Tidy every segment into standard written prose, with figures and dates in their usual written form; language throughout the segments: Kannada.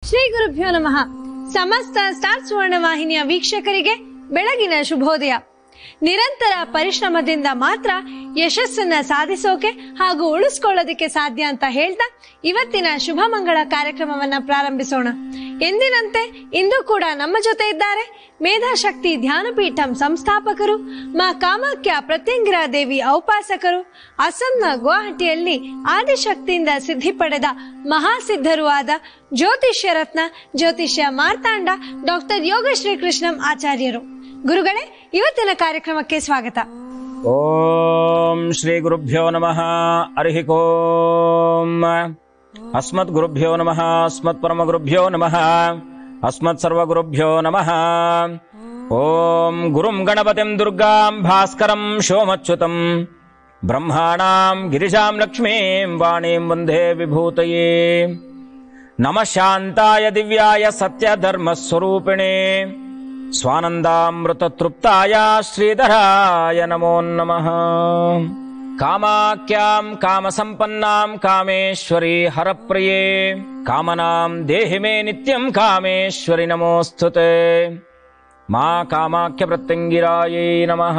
ಶ್ರೀ ಗುರುಭ್ಯೋ ನಮಃ. ಸಮಸ್ತ ಸ್ಟಾರ್ ಸುವರ್ಣ ವಾಹಿನಿಯ ವೀಕ್ಷಕರಿಗೆ ಬೆಳಗಿನ ಶುಭೋದಯ. ನಿರಂತರ ಪರಿಶ್ರಮದಿಂದ ಮಾತ್ರ ಯಶಸ್ಸನ್ನ ಸಾಧಿಸೋಕೆ ಹಾಗೂ ಉಳಿಸ್ಕೊಳ್ಳೋದಕ್ಕೆ ಸಾಧ್ಯ ಅಂತ ಹೇಳ್ತಾ ಇವತ್ತಿನ ಶುಭ ಮಂಗಳ ಕಾರ್ಯಕ್ರಮವನ್ನ ಪ್ರಾರಂಭಿಸೋಣ. ಎಂದಿನಂತೆ ಇಂದು ಕೂಡ ನಮ್ಮ ಜೊತೆ ಇದ್ದಾರೆ ಮೇಧಾಶಕ್ತಿ ಧ್ಯಾನಪೀಠಂ ಸಂಸ್ಥಾಪಕರು, ಮಾ ಕಾಮಾಖ್ಯ ಪ್ರತ್ಯಂಗಿರಾ ದೇವಿ ಔಪಾಸಕರು, ಅಸ್ಸಾಂನ ಗುವಾಹಟಿಯಲ್ಲಿ ಆದಿಶಕ್ತಿಯಿಂದ ಸಿದ್ಧಿ ಪಡೆದ ಮಹಾಸಿದ್ಧರೂ ಆದ ಜ್ಯೋತಿಷ್ಯ ರತ್ನ ಜ್ಯೋತಿಷ್ಯ ಮಾರ್ತಾಂಡ ಡಾಕ್ಟರ್ ಯೋಗ ಶ್ರೀಕೃಷ್ಣಂ ಆಚಾರ್ಯರು. ಗುರುಗಳೇ, ಇವತ್ತಿನ ಕಾರ್ಯಕ್ರಮಕ್ಕೆ ಸ್ವಾಗತ. ಓಂ ಶ್ರೀ ಗುರುಭ್ಯೋ ನಮಃ. ಹರಿ ಓಂ. ಅಸ್ಮತ್ ಗುರುಭ್ಯೋ ನಮಃ. ಅಸ್ಮತ್ ಪರಮ ಗುರುಭ್ಯೋ ನಮಃ. ಅಸ್ಮತ್ ಸರ್ವ ಗುರುಭ್ಯೋ ನಮಃ. ಓಂ ಗುರುಂ ಗಣಪತಿಂ ದುರ್ಗಾಂ ಭಾಸ್ಕರಂ ಸೋಮಚ್ಯುತಂ ಬ್ರಹ್ಮಾಣಾಂ ಗಿರಿಜಾಂ ಲಕ್ಷ್ಮೀಂ ವಾಣೀಂ ವಂದೇ ವಿಭೂತಯೇ. ನಮಃ ಶಾಂತಾಯ ದಿವ್ಯಾಯ ಸತ್ಯ ಧರ್ಮ ಸ್ವರೂಪಿಣೇ ಸ್ವಾನಂದಾಮೃತ ತೃಪ್ತಾಯ ಶ್ರೀಧರಾಯ ನಮೋ ನಮಃ. ಕಾಮಾಖ್ಯಾಂ ಕಾಮ ಸಂಪನ್ನಾಂ ಕಾಮೇಶ್ವರಿ ಹರಪ್ರಿಯೇ ಕಾಮನಾಂ ದೇಹಿ ಮೇ ನಿತ್ಯಂ ಕಾಮೇಶ್ವರಿ ನಮೋಸ್ತುತೆ. ಮಾ ಕಾಮಾಖ್ಯ ಪ್ರತ್ಯಂಗಿರಾಯೇ ನಮಃ.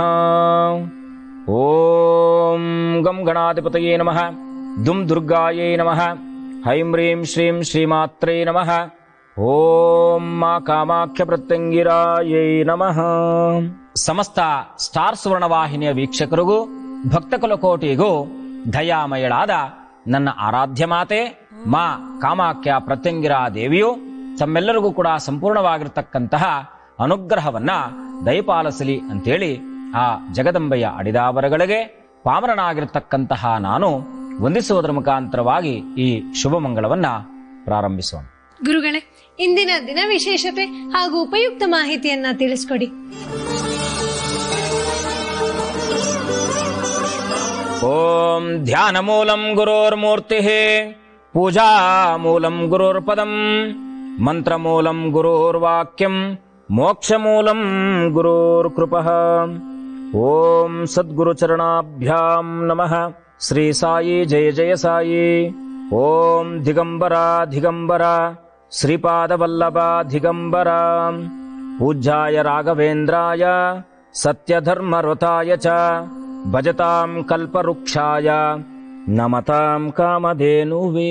ಓಂ ಗಂ ಗಣಾಧಿಪತಯೇ ನಮಃ. ದುಂ ದುರ್ಗಾಯೇ ನಮಃ. ಹೈಂ ಹ್ರೀಂ ಶ್ರೀಂ ಶ್ರೀಮಾತ್ರೇ ನಮಃ. ಓಂ ಮಾ ಕಾಮಾಖ್ಯ ಪ್ರತ್ಯಂಗಿರಾಯೈ ನಮಃ. ಸಮಸ್ತ ಸ್ಟಾರ್ ಸುವರ್ಣ ವಾಹಿನಿಯ ವೀಕ್ಷಕರಿಗೂ ಭಕ್ತ ಕುಲಕೋಟಿಗೂ ದಯಾಮಯಳಾದ ನನ್ನ ಆರಾಧ್ಯ ಮಾತೆ ಮಾ ಕಾಮಾಖ್ಯ ಪ್ರತ್ಯಂಗಿರಾ ದೇವಿಯು ತಮ್ಮೆಲ್ಲರಿಗೂ ಕೂಡ ಸಂಪೂರ್ಣವಾಗಿರತಕ್ಕಂತಹ ಅನುಗ್ರಹವನ್ನ ದಯಪಾಲಿಸಲಿ ಅಂತೇಳಿ ಆ ಜಗದಂಬೆಯ ಅಡಿದಾವರಗಳಿಗೆ ಪಾಮರನಾಗಿರತಕ್ಕಂತಹ ನಾನು ವಂದಿಸುವುದರ ಮುಖಾಂತರವಾಗಿ ಈ ಶುಭ ಮಂಗಳವನ್ನ ಪ್ರಾರಂಭಿಸೋಣ. ಗುರುಗಳೇ, ಇಂದಿನ ದಿನ ವಿಶೇಷತೆ ಹಾಗೂ ಉಪಯುಕ್ತ ಮಾಹಿತಿಯನ್ನ ತಿಳಿಸ್ಕೊಡಿ. ಓಂ ಧ್ಯಾನ ಮೂಲಂ ಗುರೋರ್ಮೂರ್ತಿ ಪೂಜಾ ಮೂಲಂ ಗುರೋರ್ಪದಂ ಮಂತ್ರ ಮೂಲಂ ಗುರೋರ್ವಾಕ್ಯಂ ಮೋಕ್ಷ ಮೂಲಂ ಗುರೋರ್ಕೃಪಃ. ಓಂ ಸದ್ಗುರು ಚರಣಾಭ್ಯಾಂ ನಮಃ. ಶ್ರೀ ಸಾಯಿ ಜಯ ಜಯ ಸಾಯಿ. ಓಂ ದಿಗಂಬರ ದಿಗಂಬರ ಶ್ರೀಪಾದವಲ್ಲಭ ದಿಗಂಬರ ಪೂಜ್ಯಾಯ ರಾಘವೇಂದ್ರಾಯ ಸತ್ಯಧರ್ಮರತಾಯ ಚ ಭಜತಾಂ ಕಲ್ಪವೃಕ್ಷಾಯ ನಮತಾಂ ಕಾಮಧೇನುವೇ.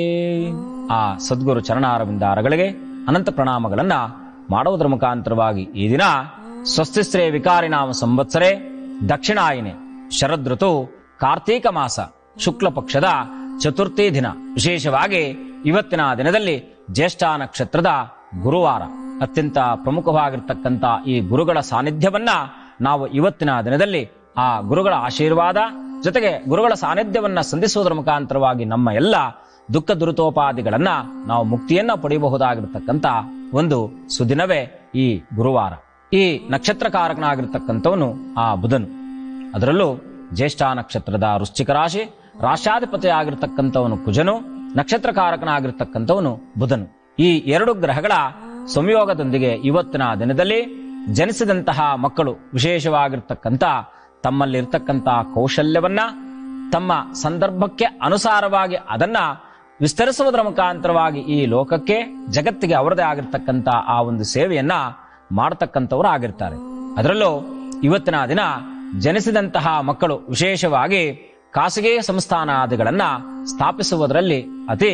ಆ ಸದ್ಗುರು ಚರಣಾರವಿಂದಾರಗಳಿಗೆ ಅನಂತ ಪ್ರಣಾಮಗಳನ್ನ ಮಾಡುವುದರ ಮುಖಾಂತರವಾಗಿ ಈ ದಿನ ಸ್ವಸ್ತಿಶ್ರೇ ವಿಕಾರಿನಾಮ ಸಂವತ್ಸರೆ ದಕ್ಷಿಣಾಯನೆ ಶರದೃತು ಕಾರ್ತೀಕ ಮಾಸ ಶುಕ್ಲ ಪಕ್ಷದ ಚತುರ್ಥಿ ದಿನ. ವಿಶೇಷವಾಗಿ ಇವತ್ತಿನ ದಿನದಲ್ಲಿ ಜ್ಯೇಷ್ಠ ನಕ್ಷತ್ರದ ಗುರುವಾರ. ಅತ್ಯಂತ ಪ್ರಮುಖವಾಗಿರ್ತಕ್ಕಂಥ ಈ ಗುರುಗಳ ಸಾನ್ನಿಧ್ಯವನ್ನ ನಾವು ಇವತ್ತಿನ ದಿನದಲ್ಲಿ ಆ ಗುರುಗಳ ಆಶೀರ್ವಾದ ಜೊತೆಗೆ ಗುರುಗಳ ಸಾನ್ನಿಧ್ಯವನ್ನ ಸಂಧಿಸುವುದರ ಮುಖಾಂತರವಾಗಿ ನಮ್ಮ ಎಲ್ಲ ದುಃಖ ದುರಿತೋಪಾದಿಗಳನ್ನ ನಾವು ಮುಕ್ತಿಯನ್ನ ಪಡೆಯಬಹುದಾಗಿರ್ತಕ್ಕಂಥ ಒಂದು ಸುದಿನವೇ ಈ ಗುರುವಾರ. ಈ ನಕ್ಷತ್ರಕಾರಕನಾಗಿರ್ತಕ್ಕಂಥವನು ಆ ಬುಧನು. ಅದರಲ್ಲೂ ಜ್ಯೇಷ್ಠ ನಕ್ಷತ್ರದ ವೃಶ್ಚಿಕ ರಾಶಿ ರಾಶ್ಯಾಧಿಪತಿ ಆಗಿರ್ತಕ್ಕಂಥವನು ಕುಜನು, ನಕ್ಷತ್ರಕಾರಕನಾಗಿರ್ತಕ್ಕಂಥವನು ಬುಧನು. ಈ ಎರಡು ಗ್ರಹಗಳ ಸಂಯೋಗದೊಂದಿಗೆ ಇವತ್ತಿನ ದಿನದಲ್ಲಿ ಜನಿಸಿದಂತಹ ಮಕ್ಕಳು ವಿಶೇಷವಾಗಿರ್ತಕ್ಕಂಥ ತಮ್ಮಲ್ಲಿರ್ತಕ್ಕಂತಹ ಕೌಶಲ್ಯವನ್ನ ತಮ್ಮ ಸಂದರ್ಭಕ್ಕೆ ಅನುಸಾರವಾಗಿ ಅದನ್ನ ವಿಸ್ತರಿಸುವುದರ ಮುಖಾಂತರವಾಗಿ ಈ ಲೋಕಕ್ಕೆ ಜಗತ್ತಿಗೆ ಅವರದೇ ಆಗಿರ್ತಕ್ಕಂಥ ಆ ಒಂದು ಸೇವೆಯನ್ನ ಮಾಡತಕ್ಕಂಥವರು ಆಗಿರ್ತಾರೆ. ಅದರಲ್ಲೂ ಇವತ್ತಿನ ದಿನ ಜನಿಸಿದಂತಹ ಮಕ್ಕಳು ವಿಶೇಷವಾಗಿ ಖಾಸಗಿ ಸಂಸ್ಥಾನಾದಿಗಳನ್ನ ಸ್ಥಾಪಿಸುವುದರಲ್ಲಿ ಅತಿ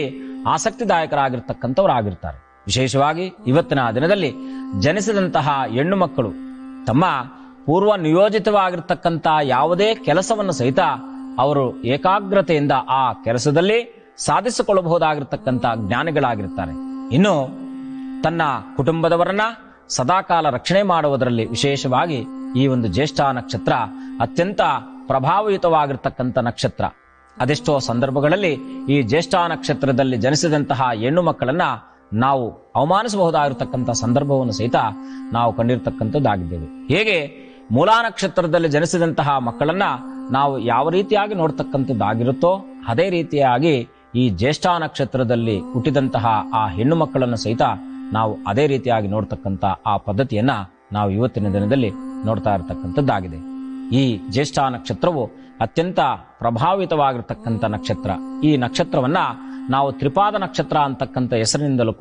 ಆಸಕ್ತಿದಾಯಕರಾಗಿರ್ತಕ್ಕಂಥವ್ರು ಆಗಿರ್ತಾರೆ. ವಿಶೇಷವಾಗಿ ಇವತ್ತಿನ ದಿನದಲ್ಲಿ ಜನಿಸಿದಂತಹ ಹೆಣ್ಣು ಮಕ್ಕಳು ತಮ್ಮ ಪೂರ್ವ ನಿಯೋಜಿತವಾಗಿರ್ತಕ್ಕಂಥ ಯಾವುದೇ ಕೆಲಸವನ್ನು ಸಹಿತ ಅವರು ಏಕಾಗ್ರತೆಯಿಂದ ಆ ಕೆಲಸದಲ್ಲಿ ಸಾಧಿಸಿಕೊಳ್ಳಬಹುದಾಗಿರ್ತಕ್ಕಂಥ ಜ್ಞಾನಿಗಳಾಗಿರ್ತಾರೆ. ಇನ್ನು ತನ್ನ ಕುಟುಂಬದವರನ್ನ ಸದಾಕಾಲ ರಕ್ಷಣೆ ಮಾಡುವುದರಲ್ಲಿ ವಿಶೇಷವಾಗಿ ಈ ಒಂದು ಜ್ಯೇಷ್ಠ ನಕ್ಷತ್ರ ಅತ್ಯಂತ ಪ್ರಭಾವಯುತವಾಗಿರ್ತಕ್ಕಂಥ ನಕ್ಷತ್ರ. ಅದೆಷ್ಟೋ ಸಂದರ್ಭಗಳಲ್ಲಿ ಈ ಜ್ಯೇಷ್ಠ ನಕ್ಷತ್ರದಲ್ಲಿ ಜನಿಸಿದಂತಹ ಹೆಣ್ಣು ಮಕ್ಕಳನ್ನ ನಾವು ಅವಮಾನಿಸಬಹುದಾಗಿರ್ತಕ್ಕಂಥ ಸಂದರ್ಭವನ್ನು ಸಹಿತ ನಾವು ಕಂಡಿರ್ತಕ್ಕಂಥದ್ದಾಗಿದ್ದೇವೆ. ಹೇಗೆ ಮೂಲಾ ನಕ್ಷತ್ರದಲ್ಲಿ ಜನಿಸಿದಂತಹ ಮಕ್ಕಳನ್ನ ನಾವು ಯಾವ ರೀತಿಯಾಗಿ ನೋಡ್ತಕ್ಕಂಥದ್ದಾಗಿರುತ್ತೋ ಅದೇ ರೀತಿಯಾಗಿ ಈ ಜ್ಯೇಷ್ಠ ನಕ್ಷತ್ರದಲ್ಲಿ ಹುಟ್ಟಿದಂತಹ ಆ ಹೆಣ್ಣು ಮಕ್ಕಳನ್ನು ಸಹಿತ ನಾವು ಅದೇ ರೀತಿಯಾಗಿ ನೋಡ್ತಕ್ಕಂಥ ಆ ಪದ್ಧತಿಯನ್ನ ನಾವು ಇವತ್ತಿನ ದಿನದಲ್ಲಿ ನೋಡ್ತಾ ಇರತಕ್ಕಂಥದ್ದಾಗಿದೆ. ಈ ಜ್ಯೇಷ್ಠ ನಕ್ಷತ್ರವು ಅತ್ಯಂತ ಪ್ರಭಾವಿತವಾಗಿರ್ತಕ್ಕಂಥ ನಕ್ಷತ್ರ. ಈ ನಕ್ಷತ್ರವನ್ನ ನಾವು ತ್ರಿಪಾದ ನಕ್ಷತ್ರ ಅಂತಕ್ಕಂಥ ಹೆಸರಿನಿಂದಲೂ ಕೂಡ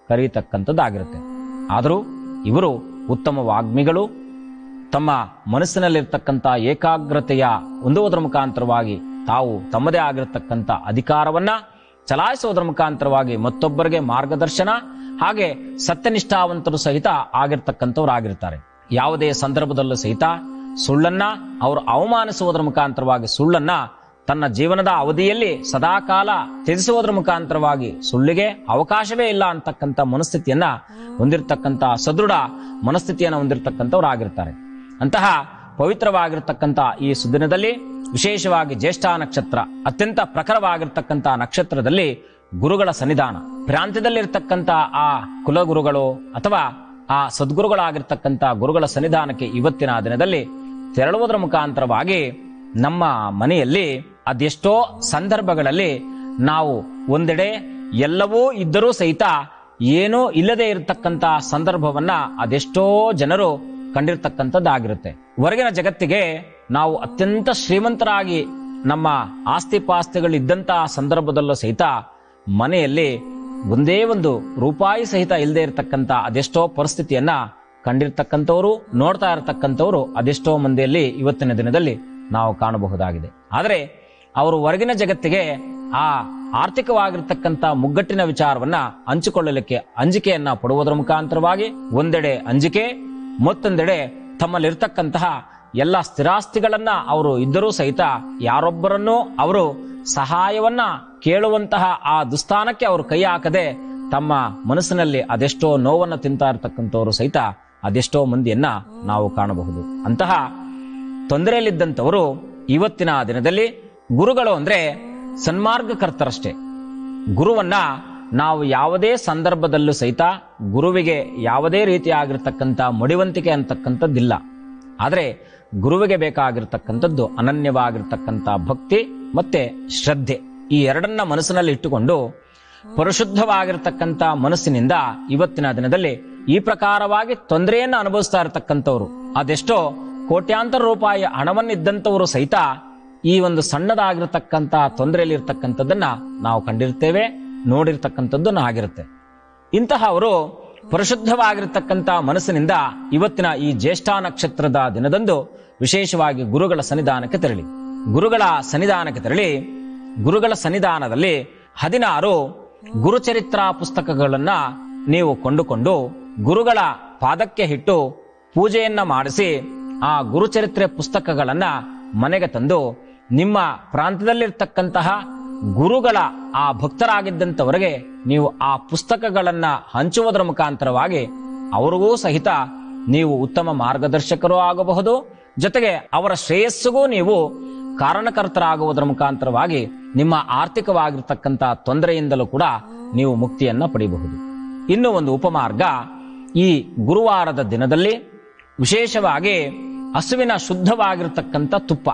ಕರೀತಕ್ಕಂಥದ್ದಾಗಿರುತ್ತೆ. ಆದರೂ ಇವರು ಉತ್ತಮ ವಾಗ್ಮಿಗಳು. ತಮ್ಮ ಮನಸ್ಸಿನಲ್ಲಿರ್ತಕ್ಕಂಥ ಏಕಾಗ್ರತೆಯ ಹೊಂದುವುದರ ಮುಖಾಂತರವಾಗಿ ತಾವು ತಮ್ಮದೇ ಆಗಿರತಕ್ಕಂಥ ಅಧಿಕಾರವನ್ನ ಚಲಾಯಿಸುವುದರ ಮುಖಾಂತರವಾಗಿ ಮತ್ತೊಬ್ಬರಿಗೆ ಮಾರ್ಗದರ್ಶನ ಹಾಗೆ ಸತ್ಯನಿಷ್ಠಾವಂತರು ಸಹಿತ ಆಗಿರ್ತಕ್ಕಂಥವ್ರಾಗಿರ್ತಾರೆ. ಯಾವುದೇ ಸಂದರ್ಭದಲ್ಲೂ ಸಹಿತ ಸುಳ್ಳನ್ನ ಅವರು ಅವಮಾನಿಸುವುದರ ಮುಖಾಂತರವಾಗಿ, ಸುಳ್ಳನ್ನ ತನ್ನ ಜೀವನದ ಅವಧಿಯಲ್ಲಿ ಸದಾಕಾಲ ತ್ಯಜಿಸುವುದರ ಮುಖಾಂತರವಾಗಿ ಸುಳ್ಳಿಗೆ ಅವಕಾಶವೇ ಇಲ್ಲ ಅಂತಕ್ಕಂಥ ಮನಸ್ಥಿತಿಯನ್ನ ಹೊಂದಿರತಕ್ಕಂಥ ಸದೃಢ ಮನಸ್ಥಿತಿಯನ್ನು ಹೊಂದಿರತಕ್ಕಂಥವ್ರಾಗಿರ್ತಾರೆ. ಅಂತಹ ಪವಿತ್ರವಾಗಿರ್ತಕ್ಕಂಥ ಈ ಸುದಿನದಲ್ಲಿ ವಿಶೇಷವಾಗಿ ಜ್ಯೇಷ್ಠ ನಕ್ಷತ್ರ ಅತ್ಯಂತ ಪ್ರಖರವಾಗಿರ್ತಕ್ಕಂಥ ನಕ್ಷತ್ರದಲ್ಲಿ ಗುರುಗಳ ಸನ್ನಿಧಾನ, ಪ್ರಾಂತ್ಯದಲ್ಲಿರ್ತಕ್ಕಂಥ ಆ ಕುಲಗುರುಗಳು ಅಥವಾ ಆ ಸದ್ಗುರುಗಳಾಗಿರ್ತಕ್ಕಂಥ ಗುರುಗಳ ಸನ್ನಿಧಾನಕ್ಕೆ ಇವತ್ತಿನ ದಿನದಲ್ಲಿ ತೆರಳುವುದರ ಮುಖಾಂತರವಾಗಿ ನಮ್ಮ ಮನೆಯಲ್ಲಿ ಅದೆಷ್ಟೋ ಸಂದರ್ಭಗಳಲ್ಲಿ ನಾವು ಒಂದೆಡೆ ಎಲ್ಲವೂ ಇದ್ದರೂ ಸಹಿತ ಏನೂ ಇಲ್ಲದೆ ಇರತಕ್ಕಂಥ ಸಂದರ್ಭವನ್ನ ಅದೆಷ್ಟೋ ಜನರು ಕಂಡಿರ್ತಕ್ಕಂಥದ್ದಾಗಿರುತ್ತೆ. ಹೊರಗಿನ ಜಗತ್ತಿಗೆ ನಾವು ಅತ್ಯಂತ ಶ್ರೀಮಂತರಾಗಿ ನಮ್ಮ ಆಸ್ತಿ ಪಾಸ್ತಿಗಳು ಇದ್ದಂತಹ ಸಂದರ್ಭದಲ್ಲೂ ಸಹಿತ ಮನೆಯಲ್ಲಿ ಒಂದೇ ಒಂದು ರೂಪಾಯಿ ಸಹಿತ ಇಲ್ಲದೆ ಇರತಕ್ಕಂಥ ಅದೆಷ್ಟೋ ಪರಿಸ್ಥಿತಿಯನ್ನ ಕಂಡಿರ್ತಕ್ಕಂಥವ್ರು, ನೋಡ್ತಾ ಇರತಕ್ಕಂಥವ್ರು ಅದೆಷ್ಟೋ ಮಂದಿಯಲ್ಲಿ ಇವತ್ತಿನ ದಿನದಲ್ಲಿ ನಾವು ಕಾಣಬಹುದಾಗಿದೆ. ಆದರೆ ಅವರು ಹೊರಗಿನ ಜಗತ್ತಿಗೆ ಆ ಆರ್ಥಿಕವಾಗಿರ್ತಕ್ಕಂಥ ಮುಗ್ಗಟ್ಟಿನ ವಿಚಾರವನ್ನ ಹಂಚಿಕೊಳ್ಳಲಿಕ್ಕೆ ಅಂಜಿಕೆಯನ್ನ ಪಡುವುದರ ಮುಖಾಂತರವಾಗಿ ಒಂದೆಡೆ ಅಂಜಿಕೆ, ಮತ್ತೊಂದೆಡೆ ತಮ್ಮಲ್ಲಿರ್ತಕ್ಕಂತಹ ಎಲ್ಲ ಸ್ಥಿರಾಸ್ತಿಗಳನ್ನ ಅವರು ಇದ್ದರೂ ಸಹಿತ ಯಾರೊಬ್ಬರನ್ನೂ ಅವರು ಸಹಾಯವನ್ನ ಕೇಳುವಂತಹ ಆ ದುಸ್ಥಾನಕ್ಕೆ ಅವರು ಕೈ ಹಾಕದೆ ತಮ್ಮ ಮನಸ್ಸಿನಲ್ಲಿ ಅದೆಷ್ಟೋ ನೋವನ್ನು ತಿಂತಾ ಇರತಕ್ಕಂಥವರು ಸಹಿತ ಅದೆಷ್ಟೋ ಮಂದಿಯನ್ನ ನಾವು ಕಾಣಬಹುದು. ಅಂತಹ ತೊಂದರೆಯಲ್ಲಿದ್ದಂಥವರು ಇವತ್ತಿನ ದಿನದಲ್ಲಿ ಗುರುಗಳು ಅಂದ್ರೆ ಸನ್ಮಾರ್ಗಕರ್ತರಷ್ಟೇ. ಗುರುವನ್ನ ನಾವು ಯಾವುದೇ ಸಂದರ್ಭದಲ್ಲೂ ಸಹಿತ ಗುರುವಿಗೆ ಯಾವುದೇ ರೀತಿಯಾಗಿರ್ತಕ್ಕಂಥ ಮಡಿವಂತಿಕೆ ಅಂತಕ್ಕಂಥದ್ದಿಲ್ಲ. ಆದರೆ ಗುರುವಿಗೆ ಬೇಕಾಗಿರ್ತಕ್ಕಂಥದ್ದು ಅನನ್ಯವಾಗಿರ್ತಕ್ಕಂಥ ಭಕ್ತಿ ಮತ್ತೆ ಶ್ರದ್ಧೆ. ಈ ಎರಡನ್ನ ಮನಸ್ಸಿನಲ್ಲಿ ಇಟ್ಟುಕೊಂಡು ಪರಿಶುದ್ಧವಾಗಿರ್ತಕ್ಕಂಥ ಮನಸ್ಸಿನಿಂದ ಇವತ್ತಿನ ದಿನದಲ್ಲಿ ಈ ಪ್ರಕಾರವಾಗಿ ತೊಂದರೆಯನ್ನು ಅನುಭವಿಸ್ತಾ ಇರತಕ್ಕಂಥವ್ರು, ಅದೆಷ್ಟೋ ಕೋಟ್ಯಾಂತರ ರೂಪಾಯಿ ಹಣವನ್ನಿದ್ದಂಥವರು ಸಹಿತ ಈ ಒಂದು ಸಣ್ಣದಾಗಿರ್ತಕ್ಕಂಥ ತೊಂದರೆಯಲ್ಲಿ ಇರ್ತಕ್ಕಂಥದ್ದನ್ನ ನಾವು ಕಂಡಿರ್ತೇವೆ, ನೋಡಿರ್ತಕ್ಕಂಥದ್ದನ್ನು ಆಗಿರುತ್ತೆ. ಇಂತಹ ಅವರು ಪರಿಶುದ್ಧವಾಗಿರ್ತಕ್ಕಂಥ ಮನಸ್ಸಿನಿಂದ ಇವತ್ತಿನ ಈ ಜ್ಯೇಷ್ಠ ನಕ್ಷತ್ರದ ದಿನದಂದು ವಿಶೇಷವಾಗಿ ಗುರುಗಳ ಸನ್ನಿಧಾನಕ್ಕೆ ತೆರಳಿ, ಗುರುಗಳ ಸನ್ನಿಧಾನದಲ್ಲಿ 16 ಗುರುಚರಿತ್ರ ಪುಸ್ತಕಗಳನ್ನ ನೀವು ಕೊಂಡುಕೊಂಡು ಗುರುಗಳ ಪಾದಕ್ಕೆ ಇಟ್ಟು ಪೂಜೆಯನ್ನ ಮಾಡಿಸಿ ಆ ಗುರುಚರಿತ್ರೆ ಪುಸ್ತಕಗಳನ್ನ ಮನೆಗೆ ತಂದು ನಿಮ್ಮ ಪ್ರಾಂತ್ಯದಲ್ಲಿರ್ತಕ್ಕಂತಹ ಗುರುಗಳ ಆ ಭಕ್ತರಾಗಿದ್ದಂಥವರಿಗೆ ನೀವು ಆ ಪುಸ್ತಕಗಳನ್ನ ಹಂಚುವುದರ ಮುಖಾಂತರವಾಗಿ ಅವರಿಗೂ ಸಹಿತ ನೀವು ಉತ್ತಮ ಮಾರ್ಗದರ್ಶಕರೂ ಆಗಬಹುದು, ಜೊತೆಗೆ ಅವರ ಶ್ರೇಯಸ್ಸಿಗೂ ನೀವು ಕಾರಣಕರ್ತರಾಗುವುದರ ಮುಖಾಂತರವಾಗಿ ನಿಮ್ಮ ಆರ್ಥಿಕವಾಗಿರ್ತಕ್ಕಂಥ ತೊಂದರೆಯಿಂದಲೂ ಕೂಡ ನೀವು ಮುಕ್ತಿಯನ್ನ ಪಡೆಯಬಹುದು. ಇನ್ನು ಒಂದು ಉಪಮಾರ್ಗ, ಈ ಗುರುವಾರದ ದಿನದಲ್ಲಿ ವಿಶೇಷವಾಗಿ ಹಸುವಿನ ಶುದ್ಧವಾಗಿರ್ತಕ್ಕಂಥ ತುಪ್ಪ,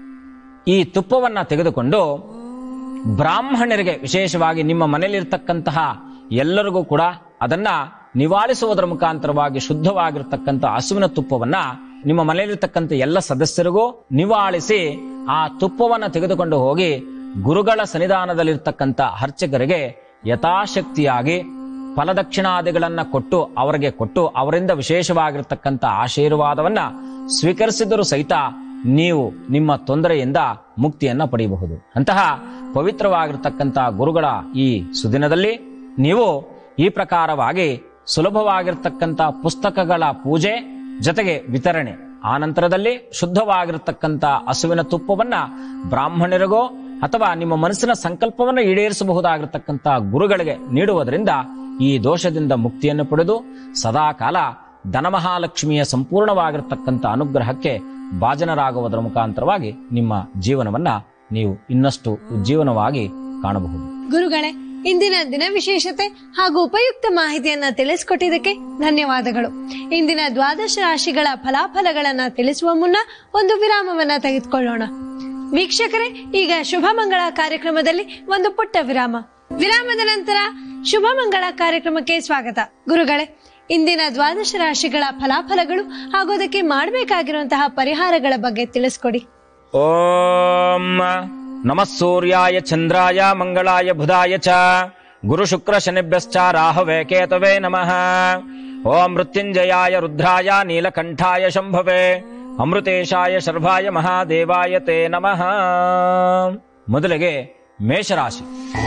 ಈ ತುಪ್ಪವನ್ನ ತೆಗೆದುಕೊಂಡು ಬ್ರಾಹ್ಮಣರಿಗೆ, ವಿಶೇಷವಾಗಿ ನಿಮ್ಮ ಮನೆಯಲ್ಲಿರ್ತಕ್ಕಂತಹ ಎಲ್ಲರಿಗೂ ಕೂಡ ಅದನ್ನ ನಿವಾಳಿಸುವುದರ ಮುಖಾಂತರವಾಗಿ ಶುದ್ಧವಾಗಿರ್ತಕ್ಕಂಥ ಹಸುವಿನ ತುಪ್ಪವನ್ನ ನಿಮ್ಮ ಮನೆಯಲ್ಲಿರ್ತಕ್ಕಂಥ ಎಲ್ಲ ಸದಸ್ಯರಿಗೂ ನಿವಾಳಿಸಿ ಆ ತುಪ್ಪವನ್ನ ತೆಗೆದುಕೊಂಡು ಹೋಗಿ ಗುರುಗಳ ಸನ್ನಿಧಾನದಲ್ಲಿರ್ತಕ್ಕಂಥ ಅರ್ಚಕರಿಗೆ ಯಥಾಶಕ್ತಿಯಾಗಿ ಫಲದಕ್ಷಿಣಾದಿಗಳನ್ನ ಕೊಟ್ಟು ಅವರಿಂದ ವಿಶೇಷವಾಗಿರ್ತಕ್ಕಂಥ ಆಶೀರ್ವಾದವನ್ನ ಸ್ವೀಕರಿಸಿದರೂ ಸಹಿತ ನೀವು ನಿಮ್ಮ ತೊಂದರೆಯಿಂದ ಮುಕ್ತಿಯನ್ನ ಪಡೆಯಬಹುದು. ಅಂತಹ ಪವಿತ್ರವಾಗಿರ್ತಕ್ಕಂಥ ಗುರುಗಳ ಈ ಸುದಿನದಲ್ಲಿ ನೀವು ಈ ಪ್ರಕಾರವಾಗಿ ಸುಲಭವಾಗಿರ್ತಕ್ಕಂಥ ಪುಸ್ತಕಗಳ ಪೂಜೆ ಜೊತೆಗೆ ವಿತರಣೆ, ಆ ನಂತರದಲ್ಲಿ ಶುದ್ಧವಾಗಿರ್ತಕ್ಕಂಥ ಹಸುವಿನ ತುಪ್ಪವನ್ನ ಬ್ರಾಹ್ಮಣರಿಗೋ ಅಥವಾ ನಿಮ್ಮ ಮನಸ್ಸಿನ ಸಂಕಲ್ಪವನ್ನು ಈಡೇರಿಸಬಹುದಾಗಿರ್ತಕ್ಕಂಥ ಗುರುಗಳಿಗೆ ನೀಡುವುದರಿಂದ ಈ ದೋಷದಿಂದ ಮುಕ್ತಿಯನ್ನು ಪಡೆದು ಸದಾಕಾಲ ಧನಮಹಾಲಕ್ಷ್ಮಿಯ ಸಂಪೂರ್ಣವಾಗಿರ್ತಕ್ಕಂಥ ಅನುಗ್ರಹಕ್ಕೆ ಭಾಜನರಾಗುವುದರ ಮುಖಾಂತರವಾಗಿ ನಿಮ್ಮ ಜೀವನವನ್ನ ನೀವು ಇನ್ನಷ್ಟು ಉಜ್ಜೀವನವಾಗಿ ಕಾಣಬಹುದು. ಗುರುಗಳೇ, ಇಂದಿನ ದಿನ ವಿಶೇಷತೆ ಹಾಗೂ ಉಪಯುಕ್ತ ಮಾಹಿತಿಯನ್ನ ತಿಳಿಸಿಕೊಟ್ಟಿದ್ದಕ್ಕೆ ಧನ್ಯವಾದಗಳು. ಇಂದಿನ ದ್ವಾದಶ ರಾಶಿಗಳ ಫಲಾಫಲಗಳನ್ನ ತಿಳಿಸುವ ಮುನ್ನ ಒಂದು ವಿರಾಮವನ್ನ ತೆಗೆದುಕೊಳ್ಳೋಣ. ವೀಕ್ಷಕರೇ, ಈಗ ಶುಭ ಮಂಗಳ ಕಾರ್ಯಕ್ರಮದಲ್ಲಿ ಒಂದು ಪುಟ್ಟ ವಿರಾಮದ ನಂತರ ಶುಭ ಮಂಗಳ ಕಾರ್ಯಕ್ರಮಕ್ಕೆ ಸ್ವಾಗತ. ಗುರುಗಳೇ, ಇಂದಿನ ದ್ವಾದಶ ರಾಶಿಗಳ ಫಲಾಫಲಗಳು ಹಾಗೂ ಅದಕ್ಕೆ ಮಾಡಬೇಕಾಗಿರುವಂತಹ ಪರಿಹಾರಗಳ ಬಗ್ಗೆ ತಿಳಿಸ್ಕೊಡಿ. ಓಂ ನಮಃ ಸೂರ್ಯಾಯ ಚಂದ್ರಾಯ ಮಂಗಳಾಯ ಬುಧಾಯ ಚ ಗುರು ಶುಕ್ರ ಶನಿಭ್ಯಶ್ಚ ರಾಹವೇ ಕೇತವೇ ನಮಃ. ಓಂ ಮೃತ್ಯುಂಜಯಾಯ ರುದ್ರಾಯ ನೀಲಕಂಠಾಯ ಶಂಭವೇ ಅಮೃತೇಶಾಯ ಶರ್ಭಾಯ ಮಹಾದೇವಾಯ ತೇ ನಮಃ. ಮೊದಲಿಗೆ ಮೇಷರಾಶಿ.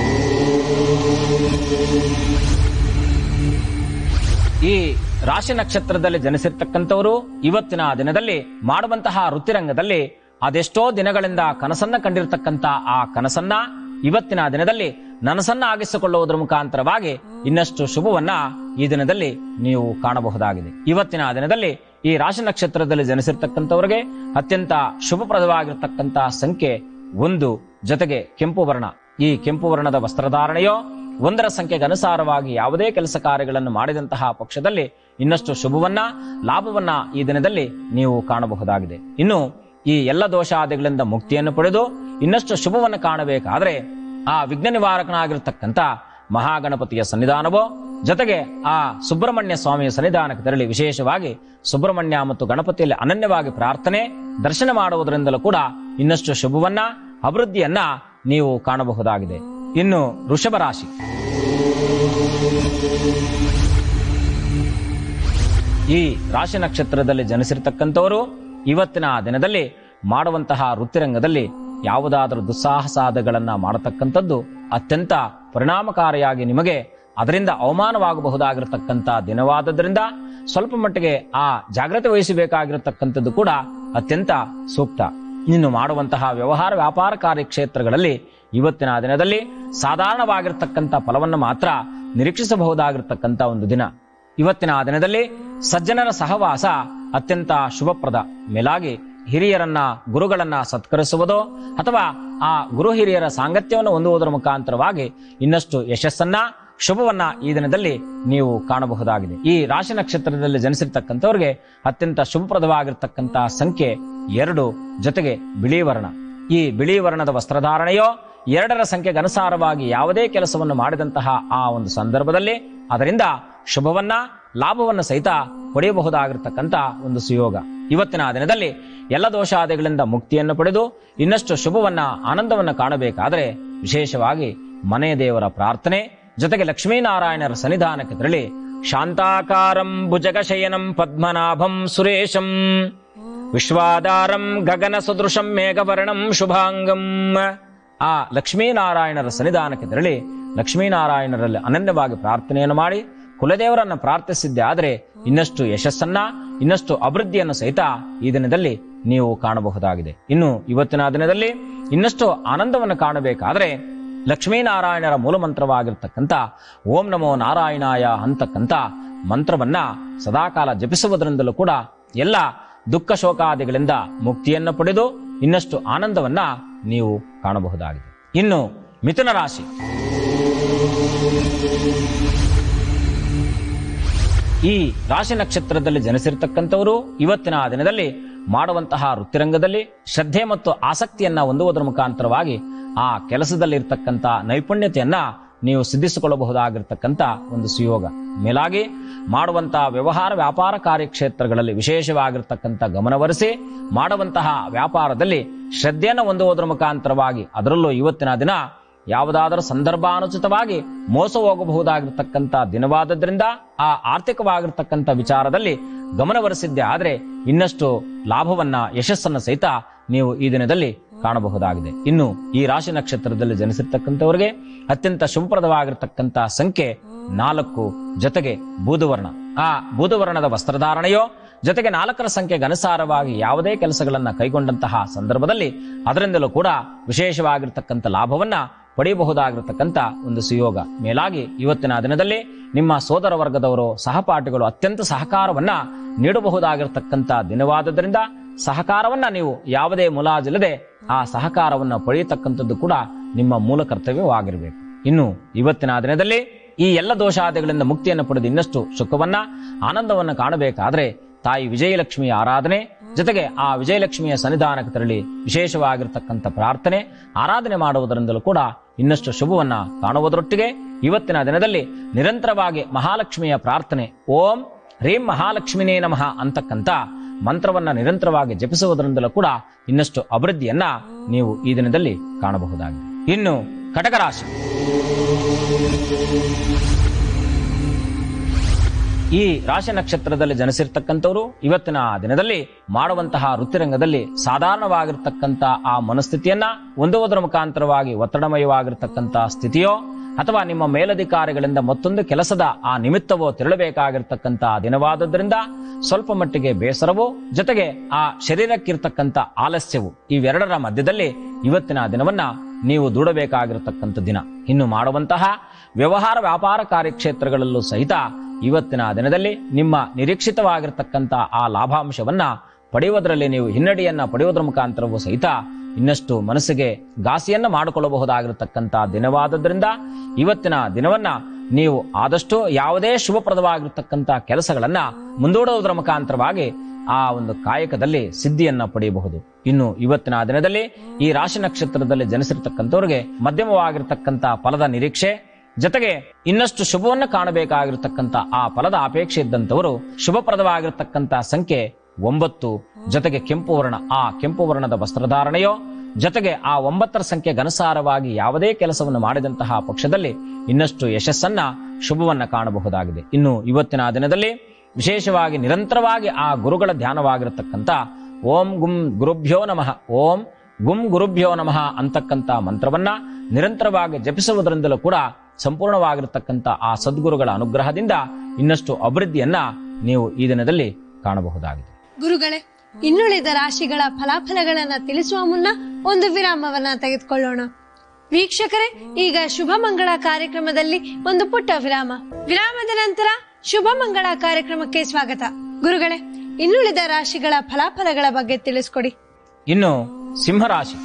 ಈ ರಾಶಿ ನಕ್ಷತ್ರದಲ್ಲಿ ಜನಿಸಿರ್ತಕ್ಕಂಥವರು ಇವತ್ತಿನ ದಿನದಲ್ಲಿ ಮಾಡುವಂತಹ ವೃತ್ತಿರಂಗದಲ್ಲಿ ಅದೆಷ್ಟೋ ದಿನಗಳಿಂದ ಕನಸನ್ನ ಕಂಡಿರ್ತಕ್ಕಂಥ ಆ ಕನಸನ್ನ ಇವತ್ತಿನ ದಿನದಲ್ಲಿ ನನಸನ್ನ ಆಗಿಸಿಕೊಳ್ಳುವುದರ ಮುಖಾಂತರವಾಗಿ ಇನ್ನಷ್ಟು ಶುಭವನ್ನ ಈ ದಿನದಲ್ಲಿ ನೀವು ಕಾಣಬಹುದಾಗಿದೆ. ಇವತ್ತಿನ ದಿನದಲ್ಲಿ ಈ ರಾಶಿ ನಕ್ಷತ್ರದಲ್ಲಿ ಜನಿಸಿರ್ತಕ್ಕಂಥವರಿಗೆ ಅತ್ಯಂತ ಶುಭಪ್ರದವಾಗಿರ್ತಕ್ಕಂಥ ಸಂಖ್ಯೆ 1, ಜೊತೆಗೆ ಕೆಂಪು ವರ್ಣ. ಈ ಕೆಂಪು ವರ್ಣದ ವಸ್ತ್ರಧಾರಣೆಯೋ 1ರ ಸಂಖ್ಯೆಗೆ ಅನುಸಾರವಾಗಿ ಯಾವುದೇ ಕೆಲಸ ಕಾರ್ಯಗಳನ್ನು ಮಾಡಿದಂತಹ ಪಕ್ಷದಲ್ಲಿ ಇನ್ನಷ್ಟು ಶುಭವನ್ನ ಲಾಭವನ್ನ ಈ ದಿನದಲ್ಲಿ ನೀವು ಕಾಣಬಹುದಾಗಿದೆ. ಇನ್ನು ಈ ಎಲ್ಲ ದೋಷಾದಿಗಳಿಂದ ಮುಕ್ತಿಯನ್ನು ಪಡೆದು ಇನ್ನಷ್ಟು ಶುಭವನ್ನು ಕಾಣಬೇಕಾದ್ರೆ ಆ ವಿಘ್ನ ನಿವಾರಕನಾಗಿರ್ತಕ್ಕಂಥ ಮಹಾಗಣಪತಿಯ ಸನ್ನಿಧಾನವೋ ಜೊತೆಗೆ ಆ ಸುಬ್ರಹ್ಮಣ್ಯ ಸ್ವಾಮಿಯ ಸನ್ನಿಧಾನಕ್ಕೆ ತೆರಳಿ ವಿಶೇಷವಾಗಿ ಸುಬ್ರಹ್ಮಣ್ಯ ಮತ್ತು ಗಣಪತಿಯಲ್ಲಿ ಅನನ್ಯವಾಗಿ ಪ್ರಾರ್ಥನೆ ದರ್ಶನ ಮಾಡುವುದರಿಂದಲೂ ಕೂಡ ಇನ್ನಷ್ಟು ಶುಭವನ್ನ ಅಭಿವೃದ್ಧಿಯನ್ನ ನೀವು ಕಾಣಬಹುದಾಗಿದೆ. ಇನ್ನು ವೃಷಭ ರಾಶಿ. ಈ ರಾಶಿ ನಕ್ಷತ್ರದಲ್ಲಿ ಜನಿಸಿರ್ತಕ್ಕಂಥವರು ಇವತ್ತಿನ ದಿನದಲ್ಲಿ ಮಾಡುವಂತಹ ವೃತ್ತಿರಂಗದಲ್ಲಿ ಯಾವುದಾದರೂ ದುಸ್ಸಾಹಸಾದಗಳನ್ನ ಮಾಡತಕ್ಕಂಥದ್ದು ಅತ್ಯಂತ ಪರಿಣಾಮಕಾರಿಯಾಗಿ ನಿಮಗೆ ಅದರಿಂದ ಅವಮಾನವಾಗಬಹುದಾಗಿರತಕ್ಕಂಥ ದಿನವಾದದ್ರಿಂದ ಸ್ವಲ್ಪ ಮಟ್ಟಿಗೆ ಆ ಜಾಗ್ರತೆ ವಹಿಸಬೇಕಾಗಿರತಕ್ಕಂಥದ್ದು ಕೂಡ ಅತ್ಯಂತ ಸೂಕ್ತ. ಇನ್ನು ಮಾಡುವಂತಹ ವ್ಯವಹಾರ ವ್ಯಾಪಾರ ಕಾರ್ಯಕ್ಷೇತ್ರಗಳಲ್ಲಿ ಇವತ್ತಿನ ದಿನದಲ್ಲಿ ಸಾಧಾರಣವಾಗಿರ್ತಕ್ಕಂಥ ಫಲವನ್ನು ಮಾತ್ರ ನಿರೀಕ್ಷಿಸಬಹುದಾಗಿರ್ತಕ್ಕಂಥ ಒಂದು ದಿನ. ಇವತ್ತಿನ ದಿನದಲ್ಲಿ ಸಜ್ಜನರ ಸಹವಾಸ ಅತ್ಯಂತ ಶುಭಪ್ರದ. ಮೇಲಾಗಿ ಹಿರಿಯರನ್ನ ಗುರುಗಳನ್ನ ಸತ್ಕರಿಸುವುದೋ ಅಥವಾ ಆ ಗುರು ಹಿರಿಯರ ಸಾಂಗತ್ಯವನ್ನು ಹೊಂದುವುದರ ಮುಖಾಂತರವಾಗಿ ಇನ್ನಷ್ಟು ಯಶಸ್ಸನ್ನ ಶುಭವನ್ನ ಈ ದಿನದಲ್ಲಿ ನೀವು ಕಾಣಬಹುದಾಗಿದೆ. ಈ ರಾಶಿ ನಕ್ಷತ್ರದಲ್ಲಿ ಜನಿಸಿರ್ತಕ್ಕಂಥವ್ರಿಗೆ ಅತ್ಯಂತ ಶುಭಪ್ರದವಾಗಿರ್ತಕ್ಕಂಥ ಸಂಖ್ಯೆ 2, ಜೊತೆಗೆ ಬಿಳಿ ವರ್ಣ. ಈ ಬಿಳಿ ವರ್ಣದ ವಸ್ತ್ರಧಾರಣೆಯೋ 2ರ ಸಂಖ್ಯೆಗೆ ಅನುಸಾರವಾಗಿ ಯಾವುದೇ ಕೆಲಸವನ್ನು ಮಾಡಿದಂತಹ ಆ ಒಂದು ಸಂದರ್ಭದಲ್ಲಿ ಅದರಿಂದ ಶುಭವನ್ನ ಲಾಭವನ್ನು ಸಹಿತ ಪಡೆಯಬಹುದಾಗಿರ್ತಕ್ಕಂಥ ಒಂದು ಸುಯೋಗ. ಇವತ್ತಿನ ದಿನದಲ್ಲಿ ಎಲ್ಲ ದೋಷಾದಿಗಳಿಂದ ಮುಕ್ತಿಯನ್ನು ಪಡೆದು ಇನ್ನಷ್ಟು ಶುಭವನ್ನ ಆನಂದವನ್ನ ಕಾಣಬೇಕಾದ್ರೆ ವಿಶೇಷವಾಗಿ ಮನೆಯ ದೇವರ ಪ್ರಾರ್ಥನೆ ಜೊತೆಗೆ ಲಕ್ಷ್ಮೀನಾರಾಯಣರ ಸನ್ನಿಧಾನಕ್ಕೆ ತೆರಳಿ ಶಾಂತಾಕಾರಂ ಭುಜಗಶಯನಂ ಪದ್ಮನಾಭಂ ಸುರೇಶಂ ವಿಶ್ವಾಧಾರಂ ಗಗನ ಸದೃಶಂ ಮೇಘವರ್ಣಂ ಶುಭಾಂಗಂ. ಆ ಲಕ್ಷ್ಮೀನಾರಾಯಣರ ಸನ್ನಿಧಾನಕ್ಕೆ ತೆರಳಿ ಲಕ್ಷ್ಮೀನಾರಾಯಣರಲ್ಲಿ ಅನನ್ಯವಾಗಿ ಪ್ರಾರ್ಥನೆಯನ್ನು ಮಾಡಿ ಕುಲದೇವರನ್ನ ಪ್ರಾರ್ಥಿಸಿದ್ದೆ ಆದರೆ ಇನ್ನಷ್ಟು ಯಶಸ್ಸನ್ನ ಇನ್ನಷ್ಟು ಅಭಿವೃದ್ಧಿಯನ್ನು ಸಹಿತ ಈ ದಿನದಲ್ಲಿ ನೀವು ಕಾಣಬಹುದಾಗಿದೆ. ಇನ್ನು ಇವತ್ತಿನ ದಿನದಲ್ಲಿ ಇನ್ನಷ್ಟು ಆನಂದವನ್ನು ಕಾಣಬೇಕಾದ್ರೆ ಲಕ್ಷ್ಮೀನಾರಾಯಣರ ಮೂಲ ಮಂತ್ರವಾಗಿರ್ತಕ್ಕಂಥ ಓಂ ನಮೋ ನಾರಾಯಣಾಯ ಅಂತಕ್ಕಂಥ ಮಂತ್ರವನ್ನ ಸದಾಕಾಲ ಜಪಿಸುವುದರಿಂದಲೂ ಕೂಡ ಎಲ್ಲ ದುಃಖ ಶೋಕಾದಿಗಳಿಂದ ಮುಕ್ತಿಯನ್ನು ಪಡೆದು ಇನ್ನಷ್ಟು ಆನಂದವನ್ನ ನೀವು ಕಾಣಬಹುದಾಗಿದೆ. ಇನ್ನು ಮಿಥುನ ರಾಶಿ. ಈ ರಾಶಿ ನಕ್ಷತ್ರದಲ್ಲಿ ಜನಿಸಿರ್ತಕ್ಕಂಥವರು ಇವತ್ತಿನ ದಿನದಲ್ಲಿ ಮಾಡುವಂತಹ ವೃತ್ತಿರಂಗದಲ್ಲಿ ಶ್ರದ್ಧೆ ಮತ್ತು ಆಸಕ್ತಿಯನ್ನ ಹೊಂದುವುದರ ಮುಖಾಂತರವಾಗಿ ಆ ಕೆಲಸದಲ್ಲಿ ಇರ್ತಕ್ಕಂಥ ನೈಪುಣ್ಯತೆಯನ್ನ ನೀವು ಸಿದ್ಧಿಸಿಕೊಳ್ಳಬಹುದಾಗಿರ್ತಕ್ಕಂಥ ಒಂದು ಸುಯೋಗ. ಮೇಲಾಗಿ ಮಾಡುವಂತಹ ವ್ಯವಹಾರ ವ್ಯಾಪಾರ ಕಾರ್ಯಕ್ಷೇತ್ರಗಳಲ್ಲಿ ವಿಶೇಷವಾಗಿರ್ತಕ್ಕಂಥ ಗಮನವರಿಸಿ ಮಾಡುವಂತಹ ವ್ಯಾಪಾರದಲ್ಲಿ ಶ್ರದ್ಧೆಯನ್ನು ಹೊಂದುವುದರ ಮುಖಾಂತರವಾಗಿ ಅದರಲ್ಲೂ ಇವತ್ತಿನ ದಿನ ಯಾವುದಾದರೂ ಸಂದರ್ಭಾನುಚಿತವಾಗಿ ಮೋಸ ಹೋಗಬಹುದಾಗಿರ್ತಕ್ಕಂಥ ದಿನವಾದದ್ರಿಂದ ಆ ಆರ್ಥಿಕವಾಗಿರ್ತಕ್ಕಂಥ ವಿಚಾರದಲ್ಲಿ ಗಮನವರಿಸಿದ್ದೆ ಆದರೆ ಇನ್ನಷ್ಟು ಲಾಭವನ್ನ ಯಶಸ್ಸನ್ನು ಸಹಿತ ನೀವು ಈ ದಿನದಲ್ಲಿ ಕಾಣಬಹುದಾಗಿದೆ. ಇನ್ನು ಈ ರಾಶಿ ನಕ್ಷತ್ರದಲ್ಲಿ ಜನಿಸಿರ್ತಕ್ಕಂಥವರಿಗೆ ಅತ್ಯಂತ ಶುಭಪ್ರದವಾಗಿರ್ತಕ್ಕಂಥ ಸಂಖ್ಯೆ 4, ಜೊತೆಗೆ ಬೂದುವರ್ಣ. ಆ ಬೂದುವರ್ಣದ ವಸ್ತ್ರಧಾರಣೆಯೋ ಜೊತೆಗೆ 4ರ ಸಂಖ್ಯೆಗೆ ಅನುಸಾರವಾಗಿ ಯಾವುದೇ ಕೆಲಸಗಳನ್ನ ಕೈಗೊಂಡಂತಹ ಸಂದರ್ಭದಲ್ಲಿ ಅದರಿಂದಲೂ ಕೂಡ ವಿಶೇಷವಾಗಿರ್ತಕ್ಕಂಥ ಲಾಭವನ್ನ ಪಡೆಯಬಹುದಾಗಿರ್ತಕ್ಕಂಥ ಒಂದು ಸುಯೋಗ. ಮೇಲಾಗಿ ಇವತ್ತಿನ ದಿನದಲ್ಲಿ ನಿಮ್ಮ ಸೋದರ ವರ್ಗದವರು ಸಹಪಾಠಿಗಳು ಅತ್ಯಂತ ಸಹಕಾರವನ್ನ ನೀಡಬಹುದಾಗಿರ್ತಕ್ಕಂಥ ದಿನವಾದದ್ರಿಂದ ಸಹಕಾರವನ್ನ ನೀವು ಯಾವುದೇ ಮುಲಾಜಿಲ್ಲದೆ ಆ ಸಹಕಾರವನ್ನ ಪಡೆಯತಕ್ಕಂಥದ್ದು ಕೂಡ ನಿಮ್ಮ ಮೂಲ ಕರ್ತವ್ಯವಾಗಿರಬೇಕು. ಇನ್ನು ಇವತ್ತಿನ ದಿನದಲ್ಲಿ ಈ ಎಲ್ಲ ದೋಷಾದಿಗಳಿಂದ ಮುಕ್ತಿಯನ್ನು ಪಡೆದು ಇನ್ನಷ್ಟು ಸುಖವನ್ನ ಆನಂದವನ್ನು ಕಾಣಬೇಕಾದ್ರೆ ತಾಯಿ ವಿಜಯಲಕ್ಷ್ಮಿಯ ಆರಾಧನೆ ಜೊತೆಗೆ ಆ ವಿಜಯಲಕ್ಷ್ಮಿಯ ಸನ್ನಿಧಾನಕ್ಕೆ ತೆರಳಿ ವಿಶೇಷವಾಗಿರ್ತಕ್ಕಂಥ ಪ್ರಾರ್ಥನೆ ಆರಾಧನೆ ಮಾಡುವುದರಿಂದಲೂ ಕೂಡ ಇನ್ನಷ್ಟು ಶುಭವನ್ನ ಕಾಣುವುದರೊಟ್ಟಿಗೆ ಇವತ್ತಿನ ದಿನದಲ್ಲಿ ನಿರಂತರವಾಗಿ ಮಹಾಲಕ್ಷ್ಮಿಯ ಪ್ರಾರ್ಥನೆ ಓಂ ಹ್ರೀಂ ಮಹಾಲಕ್ಷ್ಮಿನೇ ನಮಃ ಅಂತಕ್ಕಂಥ ಮಂತ್ರವನ್ನ ನಿರಂತರವಾಗಿ ಜಪಿಸುವುದರಿಂದಲೂ ಕೂಡ ಇನ್ನಷ್ಟು ಅಭಿವೃದ್ಧಿಯನ್ನ ನೀವು ಈ ದಿನದಲ್ಲಿ ಕಾಣಬಹುದಾಗಿದೆ. ಇನ್ನು ಕಟಕ ರಾಶಿ. ಈ ರಾಶಿ ನಕ್ಷತ್ರದಲ್ಲಿ ಜನಿಸಿರ್ತಕ್ಕಂಥವರು ಇವತ್ತಿನ ದಿನದಲ್ಲಿ ಮಾಡುವಂತಹ ವೃತ್ತಿರಂಗದಲ್ಲಿ ಸಾಧಾರಣವಾಗಿರ್ತಕ್ಕಂಥ ಆ ಮನಸ್ಥಿತಿಯನ್ನ ಹೊಂದುವುದರ ಮುಖಾಂತರವಾಗಿ ಒತ್ತಡಮಯವಾಗಿರ್ತಕ್ಕಂಥ ಸ್ಥಿತಿಯೋ ಅಥವಾ ನಿಮ್ಮ ಮೇಲಧಿಕಾರಿಗಳಿಂದ ಮತ್ತೊಂದು ಕೆಲಸದ ಆ ನಿಮಿತ್ತವೋ ತೆರಳಬೇಕಾಗಿರ್ತಕ್ಕಂಥ ದಿನವಾದದ್ರಿಂದ ಸ್ವಲ್ಪ ಮಟ್ಟಿಗೆ ಬೇಸರವೋ ಜೊತೆಗೆ ಆ ಶರೀರಕ್ಕಿರ್ತಕ್ಕಂಥ ಆಲಸ್ಯವು ಇವೆರಡರ ಮಧ್ಯದಲ್ಲಿ ಇವತ್ತಿನ ದಿನವನ್ನ ನೀವು ದೂಡಬೇಕಾಗಿರತಕ್ಕಂಥ ದಿನ. ಇನ್ನು ಮಾಡುವಂತಹ ವ್ಯವಹಾರ ವ್ಯಾಪಾರ ಕಾರ್ಯಕ್ಷೇತ್ರಗಳಲ್ಲೂ ಸಹಿತ ಇವತ್ತಿನ ದಿನದಲ್ಲಿ ನಿಮ್ಮ ನಿರೀಕ್ಷಿತವಾಗಿರ್ತಕ್ಕಂಥ ಆ ಲಾಭಾಂಶವನ್ನ ಪಡೆಯುವುದರಲ್ಲಿ ನೀವು ಹಿನ್ನಡೆಯನ್ನ ಪಡೆಯುವುದರ ಮುಖಾಂತರವೂ ಸಹಿತ ಇನ್ನಷ್ಟು ಮನಸ್ಸಿಗೆ ಘಾಸಿಯನ್ನ ಮಾಡಿಕೊಳ್ಳಬಹುದಾಗಿರತಕ್ಕಂಥ ದಿನವಾದದ್ರಿಂದ ಇವತ್ತಿನ ದಿನವನ್ನ ನೀವು ಆದಷ್ಟು ಯಾವುದೇ ಶುಭಪ್ರದವಾಗಿರ್ತಕ್ಕಂಥ ಕೆಲಸಗಳನ್ನ ಮುಂದೂಡುವುದರ ಮುಖಾಂತರವಾಗಿ ಆ ಒಂದು ಕಾಯಕದಲ್ಲಿ ಸಿದ್ಧಿಯನ್ನ ಪಡೆಯಬಹುದು. ಇನ್ನು ಇವತ್ತಿನ ದಿನದಲ್ಲಿ ಈ ರಾಶಿ ನಕ್ಷತ್ರದಲ್ಲಿ ಜನಿಸಿರ್ತಕ್ಕಂಥವ್ರಿಗೆ ಮಧ್ಯಮವಾಗಿರ್ತಕ್ಕಂಥ ಫಲದ ನಿರೀಕ್ಷೆ ಜೊತೆಗೆ ಇನ್ನಷ್ಟು ಶುಭವನ್ನು ಕಾಣಬೇಕಾಗಿರ್ತಕ್ಕಂಥ ಆ ಫಲದ ಅಪೇಕ್ಷೆ ಇದ್ದಂಥವರು ಶುಭಪ್ರದವಾಗಿರ್ತಕ್ಕಂಥ ಸಂಖ್ಯೆ 9 ಜೊತೆಗೆ ಕೆಂಪು ವರ್ಣ, ಆ ಕೆಂಪು ವರ್ಣದ ವಸ್ತ್ರಧಾರಣೆಯೋ ಜೊತೆಗೆ ಆ 9ರ ಸಂಖ್ಯೆಗನುಸಾರವಾಗಿ ಯಾವುದೇ ಕೆಲಸವನ್ನು ಮಾಡಿದಂತಹ ಪಕ್ಷದಲ್ಲಿ ಇನ್ನಷ್ಟು ಯಶಸ್ಸನ್ನ ಶುಭವನ್ನ ಕಾಣಬಹುದಾಗಿದೆ. ಇನ್ನು ಇವತ್ತಿನ ದಿನದಲ್ಲಿ ವಿಶೇಷವಾಗಿ ನಿರಂತರವಾಗಿ ಆ ಗುರುಗಳ ಧ್ಯಾನವಾಗಿರತಕ್ಕಂಥ ಓಂ ಗುಂ ಗುರುಭ್ಯೋ ನಮಃ, ಓಂ ಗುಂ ಗುರುಭ್ಯೋ ನಮಃ ಅಂತಕ್ಕಂಥ ಮಂತ್ರವನ್ನ ನಿರಂತರವಾಗಿ ಜಪಿಸುವುದರಿಂದಲೂ ಕೂಡ ಸಂಪೂರ್ಣವಾಗಿರತಕ್ಕಂಥ ಆ ಸದ್ಗುರುಗಳ ಅನುಗ್ರಹದಿಂದ ಇನ್ನಷ್ಟು ಅಭಿವೃದ್ಧಿಯನ್ನ ನೀವು ಈ ದಿನದಲ್ಲಿ ಕಾಣಬಹುದಾಗಿದೆ. ಗುರುಗಳೇ, ಇನ್ನುಳಿದ ರಾಶಿಗಳ ಫಲಾಫಲಗಳನ್ನ ತಿಳಿಸುವ ಮುನ್ನ ಒಂದು ವಿರಾಮವನ್ನ ತೆಗೆದುಕೊಳ್ಳೋಣ. ವೀಕ್ಷಕರೇ, ಈಗ ಶುಭ ಮಂಗಳ ಕಾರ್ಯಕ್ರಮದಲ್ಲಿ ಒಂದು ಪುಟ್ಟ ವಿರಾಮ. ವಿರಾಮದ ನಂತರ ಶುಭ ಮಂಗಳ ಕಾರ್ಯಕ್ರಮಕ್ಕೆ ಸ್ವಾಗತ. ಗುರುಗಳೇ, ಇನ್ನುಳಿದ ರಾಶಿಗಳ ಫಲಾಫಲಗಳ ಬಗ್ಗೆ ತಿಳಿಸ್ಕೊಡಿ. ಇನ್ನು ಸಿಂಹರಾಶಿ.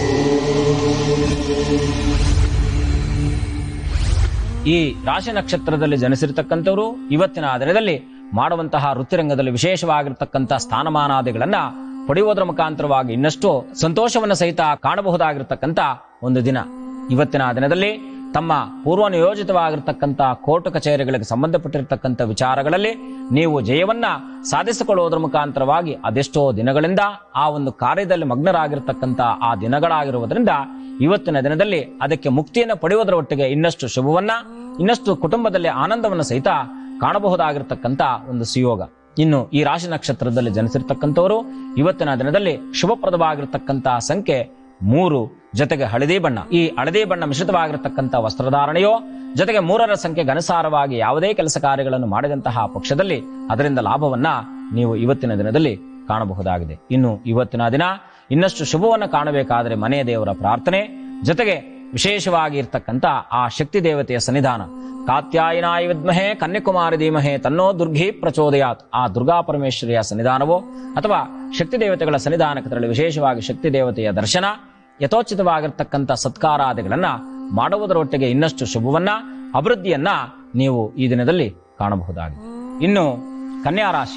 ಈ ರಾಶಿ ನಕ್ಷತ್ರದಲ್ಲಿ ಜನಿಸಿರ್ತಕ್ಕಂಥವರು ಇವತ್ತಿನ ದಿನದಲ್ಲಿ ಮಾಡುವಂತಹ ವೃತ್ತಿರಂಗದಲ್ಲಿ ವಿಶೇಷವಾಗಿರ್ತಕ್ಕಂಥ ಸ್ಥಾನಮಾನಾದಿಗಳನ್ನ ಪಡೆಯುವುದರ ಮುಖಾಂತರವಾಗಿ ಇನ್ನಷ್ಟು ಸಂತೋಷವನ್ನು ಸಹಿತ ಕಾಣಬಹುದಾಗಿರ್ತಕ್ಕಂಥ ಒಂದು ದಿನ. ಇವತ್ತಿನ ದಿನದಲ್ಲಿ ತಮ್ಮ ಪೂರ್ವ ನಿಯೋಜಿತವಾಗಿರ್ತಕ್ಕಂಥ ಕೋರ್ಟ್ ಕಚೇರಿಗಳಿಗೆ ಸಂಬಂಧಪಟ್ಟಿರ್ತಕ್ಕಂಥ ವಿಚಾರಗಳಲ್ಲಿ ನೀವು ಜಯವನ್ನ ಸಾಧಿಸಿಕೊಳ್ಳುವುದರ ಮುಖಾಂತರವಾಗಿ ಅದೆಷ್ಟೋ ದಿನಗಳಿಂದ ಆ ಒಂದು ಕಾರ್ಯದಲ್ಲಿ ಮಗ್ನರಾಗಿರ್ತಕ್ಕಂಥ ಆ ದಿನಗಳಾಗಿರುವುದರಿಂದ ಇವತ್ತಿನ ದಿನದಲ್ಲಿ ಅದಕ್ಕೆ ಮುಕ್ತಿಯನ್ನು ಪಡೆಯುವುದರ ಒಟ್ಟಿಗೆ ಇನ್ನಷ್ಟು ಶುಭವನ್ನ, ಇನ್ನಷ್ಟು ಕುಟುಂಬದಲ್ಲಿ ಆನಂದವನ್ನು ಸಹಿತ ಕಾಣಬಹುದಾಗಿರ್ತಕ್ಕಂಥ ಒಂದು ಸುಯೋಗ. ಇನ್ನು ಈ ರಾಶಿ ನಕ್ಷತ್ರದಲ್ಲಿ ಜನಿಸಿರ್ತಕ್ಕಂಥವರು ಇವತ್ತಿನ ದಿನದಲ್ಲಿ ಶುಭಪ್ರದವಾಗಿರ್ತಕ್ಕಂಥ ಸಂಖ್ಯೆ 3 ಜೊತೆಗೆ ಹಳದಿ ಬಣ್ಣ. ಈ ಹಳದಿ ಬಣ್ಣ ಮಿಶ್ರಿತವಾಗಿರತಕ್ಕಂಥ ವಸ್ತ್ರಧಾರಣೆಯೋ ಜೊತೆಗೆ 3ರ ಸಂಖ್ಯೆಗೆ ಅನುಸಾರವಾಗಿ ಯಾವುದೇ ಕೆಲಸ ಕಾರ್ಯಗಳನ್ನು ಮಾಡಿದಂತಹ ಪಕ್ಷದಲ್ಲಿ ಅದರಿಂದ ಲಾಭವನ್ನ ನೀವು ಇವತ್ತಿನ ದಿನದಲ್ಲಿ ಕಾಣಬಹುದಾಗಿದೆ. ಇನ್ನು ಇವತ್ತಿನ ದಿನ ಇನ್ನಷ್ಟು ಶುಭವನ್ನು ಕಾಣಬೇಕಾದರೆ ಮನೆಯ ದೇವರ ಪ್ರಾರ್ಥನೆ ಜೊತೆಗೆ ವಿಶೇಷವಾಗಿ ಇರ್ತಕ್ಕಂಥ ಆ ಶಕ್ತಿ ದೇವತೆಯ ಸನ್ನಿಧಾನ, ಕಾತ್ಯಾಯನಾಯ ವಿದ್ಮಹೇ ಕನ್ಯಾಕುಮಾರಿ ಧೀಮಹೇ ತನ್ನೋ ದುರ್ಗಿ ಪ್ರಚೋದಯಾತ್, ಆ ದುರ್ಗಾ ಪರಮೇಶ್ವರಿಯ ಸನ್ನಿಧಾನವೋ ಅಥವಾ ಶಕ್ತಿ ದೇವತೆಗಳ ಸನ್ನಿಧಾನಕ್ಕೆ ತೆರಳಿ ವಿಶೇಷವಾಗಿ ಶಕ್ತಿ ದೇವತೆಯ ದರ್ಶನ, ಯಥೋಚಿತವಾಗಿರ್ತಕ್ಕಂಥ ಸತ್ಕಾರಾದಿಗಳನ್ನ ಮಾಡುವುದರೊಟ್ಟಿಗೆ ಇನ್ನಷ್ಟು ಶುಭವನ್ನ, ಅಭಿವೃದ್ಧಿಯನ್ನ ನೀವು ಈ ದಿನದಲ್ಲಿ ಕಾಣಬಹುದಾಗಿದೆ. ಇನ್ನು ಕನ್ಯಾ ರಾಶಿ.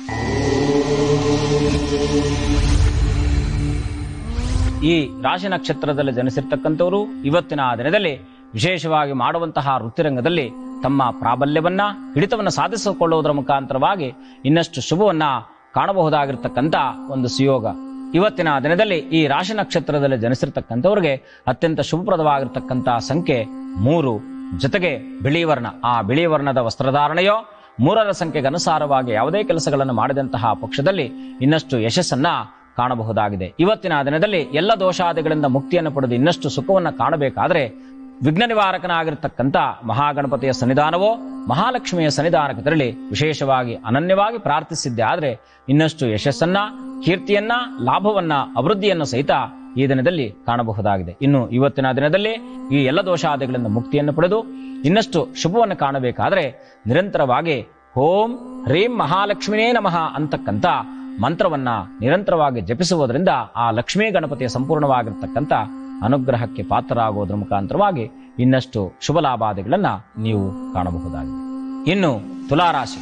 ಈ ರಾಶಿ ನಕ್ಷತ್ರದಲ್ಲಿ ಜನಿಸಿರ್ತಕ್ಕಂಥವರು ಇವತ್ತಿನ ದಿನದಲ್ಲಿ ವಿಶೇಷವಾಗಿ ಮಾಡುವಂತಹ ವೃತ್ತಿರಂಗದಲ್ಲಿ ತಮ್ಮ ಪ್ರಾಬಲ್ಯವನ್ನ, ಹಿಡಿತವನ್ನು ಸಾಧಿಸಿಕೊಳ್ಳುವುದರ ಮುಖಾಂತರವಾಗಿ ಇನ್ನಷ್ಟು ಶುಭವನ್ನ ಕಾಣಬಹುದಾಗಿರ್ತಕ್ಕಂಥ ಒಂದು ಸುಯೋಗ. ಇವತ್ತಿನ ದಿನದಲ್ಲಿ ಈ ರಾಶಿ ನಕ್ಷತ್ರದಲ್ಲಿ ಜನಿಸಿರ್ತಕ್ಕಂಥವ್ರಿಗೆ ಅತ್ಯಂತ ಶುಭಪ್ರದವಾಗಿರ್ತಕ್ಕಂಥ ಸಂಖ್ಯೆ 3 ಜೊತೆಗೆ ಬಿಳಿ ವರ್ಣ. ಆ ಬಿಳಿ ವರ್ಣದ ವಸ್ತ್ರಧಾರಣೆಯೋ 3ರ ಸಂಖ್ಯೆಗೆ ಅನುಸಾರವಾಗಿ ಯಾವುದೇ ಕೆಲಸಗಳನ್ನು ಮಾಡಿದಂತಹ ಪಕ್ಷದಲ್ಲಿ ಇನ್ನಷ್ಟು ಯಶಸ್ಸನ್ನ ಕಾಣಬಹುದಾಗಿದೆ. ಇವತ್ತಿನ ದಿನದಲ್ಲಿ ಎಲ್ಲ ದೋಷಾದಿಗಳಿಂದ ಮುಕ್ತಿಯನ್ನು ಪಡೆದು ಇನ್ನಷ್ಟು ಸುಖವನ್ನು ಕಾಣಬೇಕಾದ್ರೆ ವಿಘ್ನ ನಿವಾರಕನಾಗಿರ್ತಕ್ಕಂಥ ಮಹಾಗಣಪತಿಯ ಸನ್ನಿಧಾನವೋ ಮಹಾಲಕ್ಷ್ಮಿಯ ಸನ್ನಿಧಾನಕ್ಕೆ ತೆರಳಿ ವಿಶೇಷವಾಗಿ ಅನನ್ಯವಾಗಿ ಪ್ರಾರ್ಥಿಸಿದ್ದೆ ಆದ್ರೆ ಇನ್ನಷ್ಟು ಯಶಸ್ಸನ್ನ, ಕೀರ್ತಿಯನ್ನ, ಲಾಭವನ್ನ, ಅಭಿವೃದ್ಧಿಯನ್ನು ಸಹಿತ ಈ ದಿನದಲ್ಲಿ ಕಾಣಬಹುದಾಗಿದೆ. ಇನ್ನು ಇವತ್ತಿನ ದಿನದಲ್ಲಿ ಈ ಎಲ್ಲ ದೋಷಾದಿಗಳಿಂದ ಮುಕ್ತಿಯನ್ನು ಪಡೆದು ಇನ್ನಷ್ಟು ಶುಭವನ್ನು ಕಾಣಬೇಕಾದ್ರೆ ನಿರಂತರವಾಗಿ ಓಂ ಹ್ರೀಂ ಮಹಾಲಕ್ಷ್ಮಿನೇ ನಮಃ ಅಂತಕ್ಕಂಥ ಮಂತ್ರವನ್ನ ನಿರಂತರವಾಗಿ ಜಪಿಸುವುದರಿಂದ ಆ ಲಕ್ಷ್ಮೀ ಗಣಪತಿಯ ಸಂಪೂರ್ಣವಾಗಿರ್ತಕ್ಕಂಥ ಅನುಗ್ರಹಕ್ಕೆ ಪಾತ್ರರಾಗುವುದರ ಮುಖಾಂತರವಾಗಿ ಇನ್ನಷ್ಟು ಶುಭ ಲಾಭಾದಿಗಳನ್ನ ನೀವು ಕಾಣಬಹುದಾಗಿದೆ. ಇನ್ನು ತುಲಾರಾಶಿ.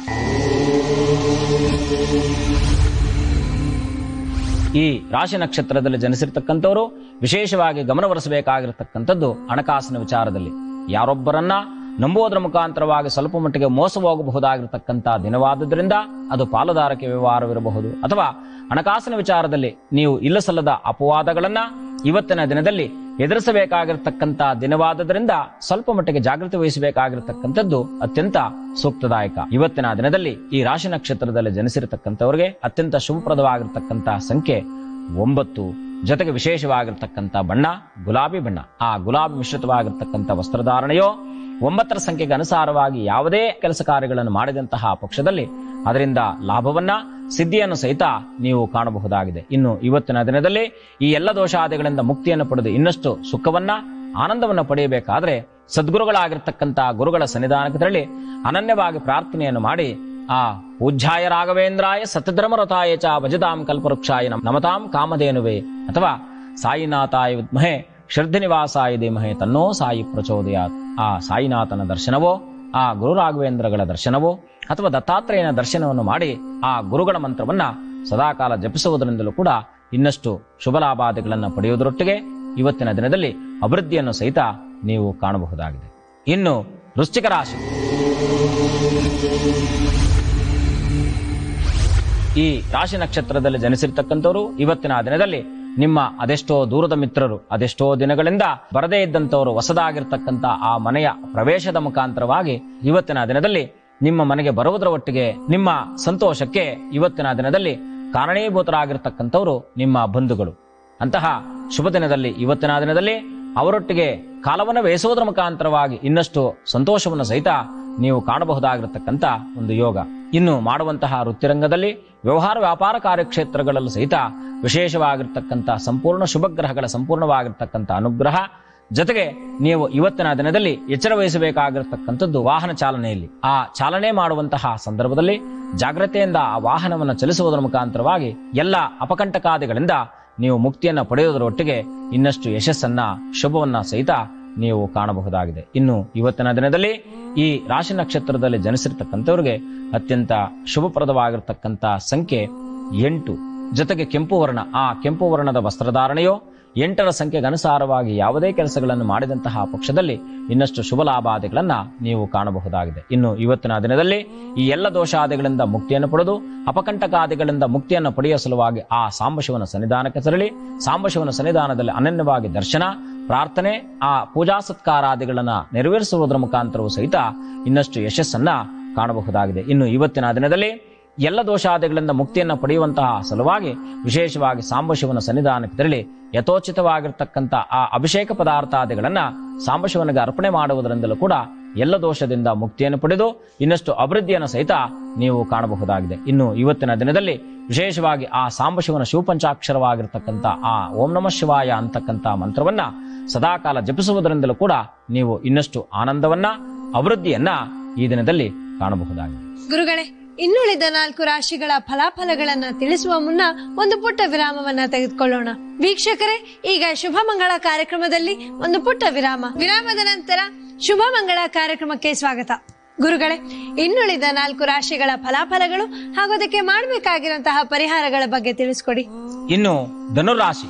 ಈ ರಾಶಿ ನಕ್ಷತ್ರದಲ್ಲಿ ಜನಿಸಿರ್ತಕ್ಕಂಥವರು ವಿಶೇಷವಾಗಿ ಗಮನವಹಿಸಬೇಕಾಗಿರತಕ್ಕಂಥದ್ದು ಹಣಕಾಸಿನ ವಿಚಾರದಲ್ಲಿ. ಯಾರೊಬ್ಬರನ್ನ ನಂಬುವುದರ ಮುಖಾಂತರವಾಗಿ ಸ್ವಲ್ಪ ಮಟ್ಟಿಗೆ ಮೋಸ ಹೋಗಬಹುದಾಗಿರತಕ್ಕಂಥ ದಿನವಾದುದರಿಂದ ಅದು ಪಾಲುದಾರಿಕೆ ವ್ಯವಹಾರವಿರಬಹುದು ಅಥವಾ ಹಣಕಾಸಿನ ವಿಚಾರದಲ್ಲಿ ನೀವು ಇಲ್ಲ ಸಲ್ಲದ ಅಪವಾದಗಳನ್ನ ಇವತ್ತಿನ ದಿನದಲ್ಲಿ ಎದುರಿಸಬೇಕಾಗಿರ್ತಕ್ಕಂಥ ದಿನವಾದದ್ರಿಂದ ಸ್ವಲ್ಪ ಮಟ್ಟಿಗೆ ಜಾಗೃತಿ ವಹಿಸಬೇಕಾಗಿರ್ತಕ್ಕಂಥದ್ದು ಅತ್ಯಂತ ಸೂಕ್ತದಾಯಕ. ಇವತ್ತಿನ ದಿನದಲ್ಲಿ ಈ ರಾಶಿ ನಕ್ಷತ್ರದಲ್ಲಿ ಜನಿಸಿರತಕ್ಕಂಥವರಿಗೆ ಅತ್ಯಂತ ಶುಭಪ್ರದವಾಗಿರ್ತಕ್ಕಂಥ ಸಂಖ್ಯೆ 9. ಜೊತೆಗೆ ವಿಶೇಷವಾಗಿರ್ತಕ್ಕಂಥ ಬಣ್ಣ ಗುಲಾಬಿ ಬಣ್ಣ. ಆ ಗುಲಾಬಿ ಮಿಶ್ರಿತವಾಗಿರ್ತಕ್ಕಂಥ ವಸ್ತ್ರಧಾರಣೆಯೋ 9ರ ಸಂಖ್ಯೆಗೆ ಅನುಸಾರವಾಗಿ ಯಾವುದೇ ಕೆಲಸ ಕಾರ್ಯಗಳನ್ನು ಮಾಡಿದಂತಹ ಪಕ್ಷದಲ್ಲಿ ಅದರಿಂದ ಲಾಭವನ್ನ ಸಿದ್ಧಿಯನ್ನು ಸಹಿತ ನೀವು ಕಾಣಬಹುದಾಗಿದೆ. ಇನ್ನು ಇವತ್ತಿನ ದಿನದಲ್ಲಿ ಈ ಎಲ್ಲ ದೋಷಾದಿಗಳಿಂದ ಮುಕ್ತಿಯನ್ನು ಪಡೆದು ಇನ್ನಷ್ಟು ಸುಖವನ್ನ ಆನಂದವನ್ನು ಪಡೆಯಬೇಕಾದ್ರೆ ಸದ್ಗುರುಗಳಾಗಿರ್ತಕ್ಕಂಥ ಗುರುಗಳ ಸನ್ನಿಧಾನಕ್ಕೆ ತೆರಳಿ ಅನನ್ಯವಾಗಿ ಪ್ರಾರ್ಥನೆಯನ್ನು ಮಾಡಿ ಆ ಪೂಜ್ಯಾಯ ರಾಘವೇಂದ್ರಾಯ ಸತಧರ್ಮರತಾಯ ಚ ಭಜತಾಂ ಕಲ್ಪವೃಕ್ಷಾಯ ನಮತಾಂ ಕಾಮಧೇನುವೆ ಅಥವಾ ಸಾಯಿನಾಥಾಯ ವಿದ್ಮಹೇ ಶ್ರದ್ಧನಿವಾಸಾಯ ಧೀಮಹಿ ತನ್ನೋ ಸಾಯಿ ಪ್ರಚೋದಯಾತ್. ಆ ಸಾಯಿನಾಥನ ದರ್ಶನವೋ, ಆ ಗುರು ರಾಘವೇಂದ್ರಗಳ ದರ್ಶನವೋ ಅಥವಾ ದತ್ತಾತ್ರೇಯನ ದರ್ಶನವನ್ನು ಮಾಡಿ ಆ ಗುರುಗಳ ಮಂತ್ರವನ್ನ ಸದಾಕಾಲ ಜಪಿಸುವುದರಿಂದಲೂ ಕೂಡ ಇನ್ನಷ್ಟು ಶುಭ ಲಾಭಾದಿಗಳನ್ನು ಪಡೆಯುವುದರೊಟ್ಟಿಗೆ ಇವತ್ತಿನ ದಿನದಲ್ಲಿ ಅಭಿವೃದ್ಧಿಯನ್ನು ಸಹಿತ ನೀವು ಕಾಣಬಹುದಾಗಿದೆ. ಇನ್ನು ವೃಶ್ಚಿಕ ರಾಶಿ. ಈ ರಾಶಿ ನಕ್ಷತ್ರದಲ್ಲಿ ಜನಿಸಿರ್ತಕ್ಕಂಥವರು ಇವತ್ತಿನ ದಿನದಲ್ಲಿ ನಿಮ್ಮ ಅದೆಷ್ಟೋ ದೂರದ ಮಿತ್ರರು, ಅದೆಷ್ಟೋ ದಿನಗಳಿಂದ ಬರದೇ ಇದ್ದಂಥವರು ಹೊಸದಾಗಿರ್ತಕ್ಕಂಥ ಆ ಮನೆಯ ಪ್ರವೇಶದ ಮುಖಾಂತರವಾಗಿ ಇವತ್ತಿನ ದಿನದಲ್ಲಿ ನಿಮ್ಮ ಮನೆಗೆ ಬರುವುದರ ಒಟ್ಟಿಗೆ ನಿಮ್ಮ ಸಂತೋಷಕ್ಕೆ ಇವತ್ತಿನ ದಿನದಲ್ಲಿ ಕಾರಣೀಭೂತರಾಗಿರ್ತಕ್ಕಂಥವರು ನಿಮ್ಮ ಬಂಧುಗಳು. ಅಂತಹ ಶುಭ ದಿನದಲ್ಲಿ ಇವತ್ತಿನ ದಿನದಲ್ಲಿ ಅವರೊಟ್ಟಿಗೆ ಕಾಲವನ್ನು ವ್ಯಯಿಸುವುದರ ಮುಖಾಂತರವಾಗಿ ಇನ್ನಷ್ಟು ಸಂತೋಷವನ್ನು ಸಹಿತ ನೀವು ಕಾಣಬಹುದಾಗಿರತಕ್ಕಂಥ ಒಂದು ಯೋಗ. ಇನ್ನು ಮಾಡುವಂತಹ ವೃತ್ತಿರಂಗದಲ್ಲಿ ವ್ಯವಹಾರ ವ್ಯಾಪಾರ ಕಾರ್ಯಕ್ಷೇತ್ರಗಳಲ್ಲೂ ಸಹಿತ ವಿಶೇಷವಾಗಿರ್ತಕ್ಕಂಥ ಸಂಪೂರ್ಣ ಶುಭಗ್ರಹಗಳ ಸಂಪೂರ್ಣವಾಗಿರ್ತಕ್ಕಂಥ ಅನುಗ್ರಹ. ಜೊತೆಗೆ ನೀವು ಇವತ್ತಿನ ದಿನದಲ್ಲಿ ಎಚ್ಚರ ವಹಿಸಬೇಕಾಗಿರತಕ್ಕಂಥದ್ದು ವಾಹನ ಚಾಲನೆಯಲ್ಲಿ. ಆ ಚಾಲನೆ ಮಾಡುವಂತಹ ಸಂದರ್ಭದಲ್ಲಿ ಜಾಗ್ರತೆಯಿಂದ ಆ ವಾಹನವನ್ನು ಚಲಿಸುವುದರ ಮುಖಾಂತರವಾಗಿ ಎಲ್ಲ ಅಪಕಂಟಕಾದಿಗಳಿಂದ ನೀವು ಮುಕ್ತಿಯನ್ನ ಪಡೆಯುವುದರೊಟ್ಟಿಗೆ ಇನ್ನಷ್ಟು ಯಶಸ್ಸನ್ನ ಶುಭವನ್ನ ಸಹಿತ ನೀವು ಕಾಣಬಹುದಾಗಿದೆ. ಇನ್ನು ಇವತ್ತಿನ ದಿನದಲ್ಲಿ ಈ ರಾಶಿ ನಕ್ಷತ್ರದಲ್ಲಿ ಜನಿಸಿರ್ತಕ್ಕಂಥವ್ರಿಗೆ ಅತ್ಯಂತ ಶುಭಪ್ರದವಾಗಿರ್ತಕ್ಕಂಥ ಸಂಖ್ಯೆ 8. ಜೊತೆಗೆ ಕೆಂಪು ವರ್ಣ. ಆ ಕೆಂಪು ವರ್ಣದ ವಸ್ತ್ರಧಾರಣೆಯೋ 8ರ ಸಂಖ್ಯೆಗೆ ಅನುಸಾರವಾಗಿ ಯಾವುದೇ ಕೆಲಸಗಳನ್ನು ಮಾಡಿದಂತಹ ಪಕ್ಷದಲ್ಲಿ ಇನ್ನಷ್ಟು ಶುಭ ಲಾಭಾದಿಗಳನ್ನ ನೀವು ಕಾಣಬಹುದಾಗಿದೆ. ಇನ್ನು ಇವತ್ತಿನ ದಿನದಲ್ಲಿ ಈ ಎಲ್ಲ ದೋಷಾದಿಗಳಿಂದ ಮುಕ್ತಿಯನ್ನು ಪಡೆದು ಅಪಕಂಟಕಾದಿಗಳಿಂದ ಮುಕ್ತಿಯನ್ನು ಪಡೆಯುವ ಸಲುವಾಗಿ ಆ ಸಾಂಬಶಿವನ ಸನ್ನಿಧಾನಕ್ಕೆ ತೆರಳಿ ಸಾಂಬಶಿವನ ಸನ್ನಿಧಾನದಲ್ಲಿ ಅನನ್ಯವಾಗಿ ದರ್ಶನ, ಪ್ರಾರ್ಥನೆ, ಆ ಪೂಜಾ ಸತ್ಕಾರಾದಿಗಳನ್ನ ನೆರವೇರಿಸುವುದರ ಮುಖಾಂತರವೂ ಸಹಿತ ಇನ್ನಷ್ಟು ಯಶಸ್ಸನ್ನ ಕಾಣಬಹುದಾಗಿದೆ. ಇನ್ನು ಇವತ್ತಿನ ದಿನದಲ್ಲಿ ಎಲ್ಲ ದೋಷಾದಿಗಳಿಂದ ಮುಕ್ತಿಯನ್ನು ಪಡೆಯುವಂತಹ ಸಲುವಾಗಿ ವಿಶೇಷವಾಗಿ ಸಾಂಬಶಿವನ ಸನ್ನಿಧಾನಕ್ಕೆ ತೆರಳಿ ಯಥೋಚಿತವಾಗಿರ್ತಕ್ಕಂಥ ಆ ಅಭಿಷೇಕ ಪದಾರ್ಥಾದಿಗಳನ್ನ ಸಾಂಬಶಿವನಿಗೆ ಅರ್ಪಣೆ ಮಾಡುವುದರಿಂದಲೂ ಕೂಡ ಎಲ್ಲ ದೋಷದಿಂದ ಮುಕ್ತಿಯನ್ನು ಪಡೆದು ಇನ್ನಷ್ಟು ಅಭಿವೃದ್ಧಿಯನ್ನು ಸಹಿತ ನೀವು ಕಾಣಬಹುದಾಗಿದೆ. ಇನ್ನು ಇವತ್ತಿನ ದಿನದಲ್ಲಿ ವಿಶೇಷವಾಗಿ ಆ ಸಾಂಬಶಿವನ ಶಿವಪಂಚಾಕ್ಷರವಾಗಿರ್ತಕ್ಕಂಥ ಆ ಓಂ ನಮಃ ಶಿವಾಯ ಅಂತಕ್ಕಂಥ ಮಂತ್ರವನ್ನ ಸದಾಕಾಲ ಜಪಿಸುವುದರಿಂದಲೂ ಕೂಡ ನೀವು ಇನ್ನಷ್ಟು ಆನಂದವನ್ನ ಅಭಿವೃದ್ಧಿಯನ್ನ ಈ ದಿನದಲ್ಲಿ ಕಾಣಬಹುದಾಗಿದೆ. ಗುರುಗಳೇ, ಇನ್ನುಳಿದ 4 ರಾಶಿಗಳ ಫಲಾಫಲಗಳನ್ನ ತಿಳಿಸುವ ಮುನ್ನ ಒಂದು ಪುಟ್ಟ ವಿರಾಮವನ್ನ ತೆಗೆದುಕೊಳ್ಳೋಣ. ವೀಕ್ಷಕರೇ, ಈಗ ಶುಭ ಮಂಗಳ ಕಾರ್ಯಕ್ರಮದಲ್ಲಿ ಒಂದು ಪುಟ್ಟ ವಿರಾಮದ ನಂತರ ಶುಭ ಮಂಗಳ ಕಾರ್ಯಕ್ರಮಕ್ಕೆ ಸ್ವಾಗತ. ಗುರುಗಳೇ, ಇನ್ನುಳಿದ 4 ರಾಶಿಗಳ ಫಲಾಫಲಗಳು ಹಾಗೂ ಅದಕ್ಕೆ ಮಾಡಬೇಕಾಗಿರುವಂತಹ ಪರಿಹಾರಗಳ ಬಗ್ಗೆ ತಿಳಿಸ್ಕೊಡಿ. ಇನ್ನು ಧನುರಾಶಿ.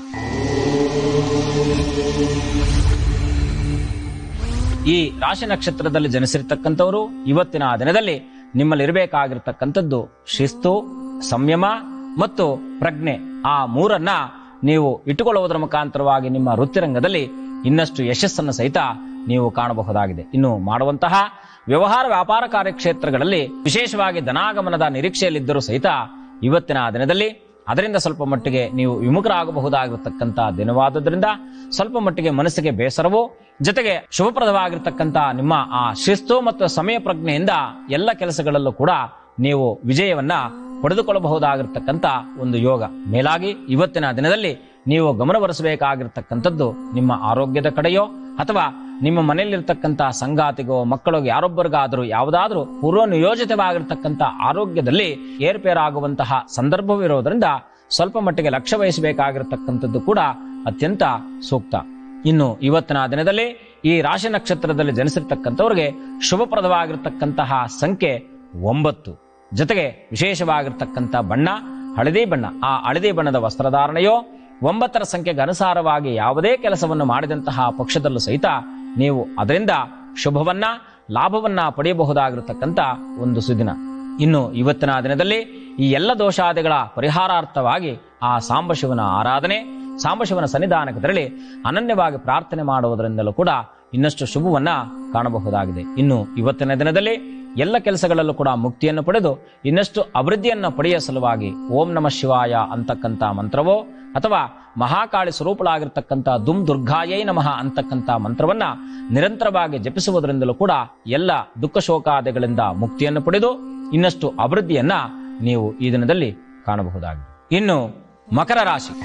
ಈ ರಾಶಿ ನಕ್ಷತ್ರದಲ್ಲಿ ಜನಿಸಿರ್ತಕ್ಕಂಥವರು ಇವತ್ತಿನ ದಿನದಲ್ಲಿ ನಿಮ್ಮಲ್ಲಿ ಇರಬೇಕಾಗಿರ್ತಕ್ಕಂಥದ್ದು ಶಿಸ್ತು, ಸಂಯಮ ಮತ್ತು ಪ್ರಜ್ಞೆ. ಆ 3ರನ್ನ ನೀವು ಇಟ್ಟುಕೊಳ್ಳುವುದರ ಮುಖಾಂತರವಾಗಿ ನಿಮ್ಮ ವೃತ್ತಿರಂಗದಲ್ಲಿ ಇನ್ನಷ್ಟು ಯಶಸ್ಸನ್ನು ಸಹಿತ ನೀವು ಕಾಣಬಹುದಾಗಿದೆ. ಇನ್ನು ಮಾಡುವಂತಹ ವ್ಯವಹಾರ ವ್ಯಾಪಾರ ಕಾರ್ಯಕ್ಷೇತ್ರಗಳಲ್ಲಿ ವಿಶೇಷವಾಗಿ ಧನಾಗಮನದ ನಿರೀಕ್ಷೆಯಲ್ಲಿದ್ದರೂ ಸಹಿತ ಇವತ್ತಿನ ದಿನದಲ್ಲಿ ಅದರಿಂದ ಸ್ವಲ್ಪ ಮಟ್ಟಿಗೆ ನೀವು ವಿಮುಖರಾಗಬಹುದಾಗಿರತಕ್ಕಂಥ ದಿನವಾದದ್ರಿಂದ ಸ್ವಲ್ಪ ಮಟ್ಟಿಗೆ ಮನಸ್ಸಿಗೆ ಬೇಸರವೋ ಜೊತೆಗೆ ಶುಭಪ್ರದವಾಗಿರ್ತಕ್ಕಂಥ ನಿಮ್ಮ ಆ ಶಿಸ್ತು ಮತ್ತು ಸಮಯ ಪ್ರಜ್ಞೆಯಿಂದ ಎಲ್ಲ ಕೆಲಸಗಳಲ್ಲೂ ಕೂಡ ನೀವು ವಿಜಯವನ್ನ ಪಡೆದುಕೊಳ್ಳಬಹುದಾಗಿರ್ತಕ್ಕಂಥ ಒಂದು ಯೋಗ. ಮೇಲಾಗಿ ಇವತ್ತಿನ ದಿನದಲ್ಲಿ ನೀವು ಗಮನಹರಿಸಬೇಕಾಗಿರ್ತಕ್ಕಂಥದ್ದು ನಿಮ್ಮ ಆರೋಗ್ಯದ ಕಡೆಯೋ ಅಥವಾ ನಿಮ್ಮ ಮನೆಯಲ್ಲಿರ್ತಕ್ಕಂಥ ಸಂಗಾತಿಗೋ ಮಕ್ಕಳಿಗೆ ಯಾರೊಬ್ಬರಿಗಾದರೂ ಯಾವುದಾದ್ರೂ ಪೂರ್ವ ನಿಯೋಜಿತವಾಗಿರ್ತಕ್ಕಂಥ ಆರೋಗ್ಯದಲ್ಲಿ ಏರ್ಪೇರಾಗುವಂತಹ ಸಂದರ್ಭವಿರೋದ್ರಿಂದ ಸ್ವಲ್ಪ ಮಟ್ಟಿಗೆ ಲಕ್ಷ್ಯ ವಹಿಸಬೇಕಾಗಿರ್ತಕ್ಕಂಥದ್ದು ಕೂಡ ಅತ್ಯಂತ ಸೂಕ್ತ. ಇನ್ನು ಇವತ್ತಿನ ದಿನದಲ್ಲಿ ಈ ರಾಶಿ ನಕ್ಷತ್ರದಲ್ಲಿ ಜನಿಸಿರ್ತಕ್ಕಂಥವ್ರಿಗೆ ಶುಭಪ್ರದವಾಗಿರ್ತಕ್ಕಂತಹ ಸಂಖ್ಯೆ 9. ಜೊತೆಗೆ ವಿಶೇಷವಾಗಿರ್ತಕ್ಕಂಥ ಬಣ್ಣ ಹಳದಿ ಬಣ್ಣ. ಆ ಹಳದಿ ಬಣ್ಣದ ವಸ್ತ್ರಧಾರಣೆಯೋ 9ರ ಸಂಖ್ಯೆಗೆ ಅನುಸಾರವಾಗಿ ಯಾವುದೇ ಕೆಲಸವನ್ನು ಮಾಡಿದಂತಹ ಪಕ್ಷದಲ್ಲೂ ಸಹಿತ ನೀವು ಅದರಿಂದ ಶುಭವನ್ನ ಲಾಭವನ್ನ ಪಡೆಯಬಹುದಾಗಿರತಕ್ಕಂಥ ಒಂದು ಸುದಿನ. ಇನ್ನು ಇವತ್ತಿನ ದಿನದಲ್ಲಿ ಈ ಎಲ್ಲ ದೋಷಾದಿಗಳ ಪರಿಹಾರಾರ್ಥವಾಗಿ ಆ ಸಾಂಬಶಿವನ ಆರಾಧನೆ, ಸಾಂಬಶಿವನ ಸನ್ನಿಧಾನಕ್ಕೆ ತೆರಳಿ ಅನನ್ಯವಾಗಿ ಪ್ರಾರ್ಥನೆ ಮಾಡುವುದರಿಂದಲೂ ಕೂಡ ಇನ್ನಷ್ಟು ಶುಭವನ್ನ ಕಾಣಬಹುದಾಗಿದೆ. ಇನ್ನು ಇವತ್ತಿನ ದಿನದಲ್ಲಿ ಎಲ್ಲ ಕೆಲಸಗಳಲ್ಲೂ ಕೂಡ ಮುಕ್ತಿಯನ್ನು ಪಡೆದು ಇನ್ನಷ್ಟು ಅಭಿವೃದ್ಧಿಯನ್ನು ಪಡೆಯುವ ಸಲುವಾಗಿ ಓಂ ನಮಃ ಶಿವಾಯ ಅಂತಕ್ಕಂಥ ಮಂತ್ರವೋ ಅಥವಾ ಮಹಾಕಾಳಿ ಸ್ವರೂಪಳಾಗಿರ್ತಕ್ಕಂಥ ದುಂ ದುರ್ಗಾಯೈ ನಮಃ ಅಂತಕ್ಕಂಥ ಮಂತ್ರವನ್ನ ನಿರಂತರವಾಗಿ ಜಪಿಸುವುದರಿಂದಲೂ ಕೂಡ ಎಲ್ಲ ದುಃಖ ಶೋಕಾದಿಗಳಿಂದ ಮುಕ್ತಿಯನ್ನು ಪಡೆದು ಇನ್ನಷ್ಟು ಅಭಿವೃದ್ಧಿಯನ್ನ ನೀವು ಈ ದಿನದಲ್ಲಿ ಕಾಣಬಹುದಾಗಿದೆ. ಇನ್ನು ಮಕರ ರಾಶಿ.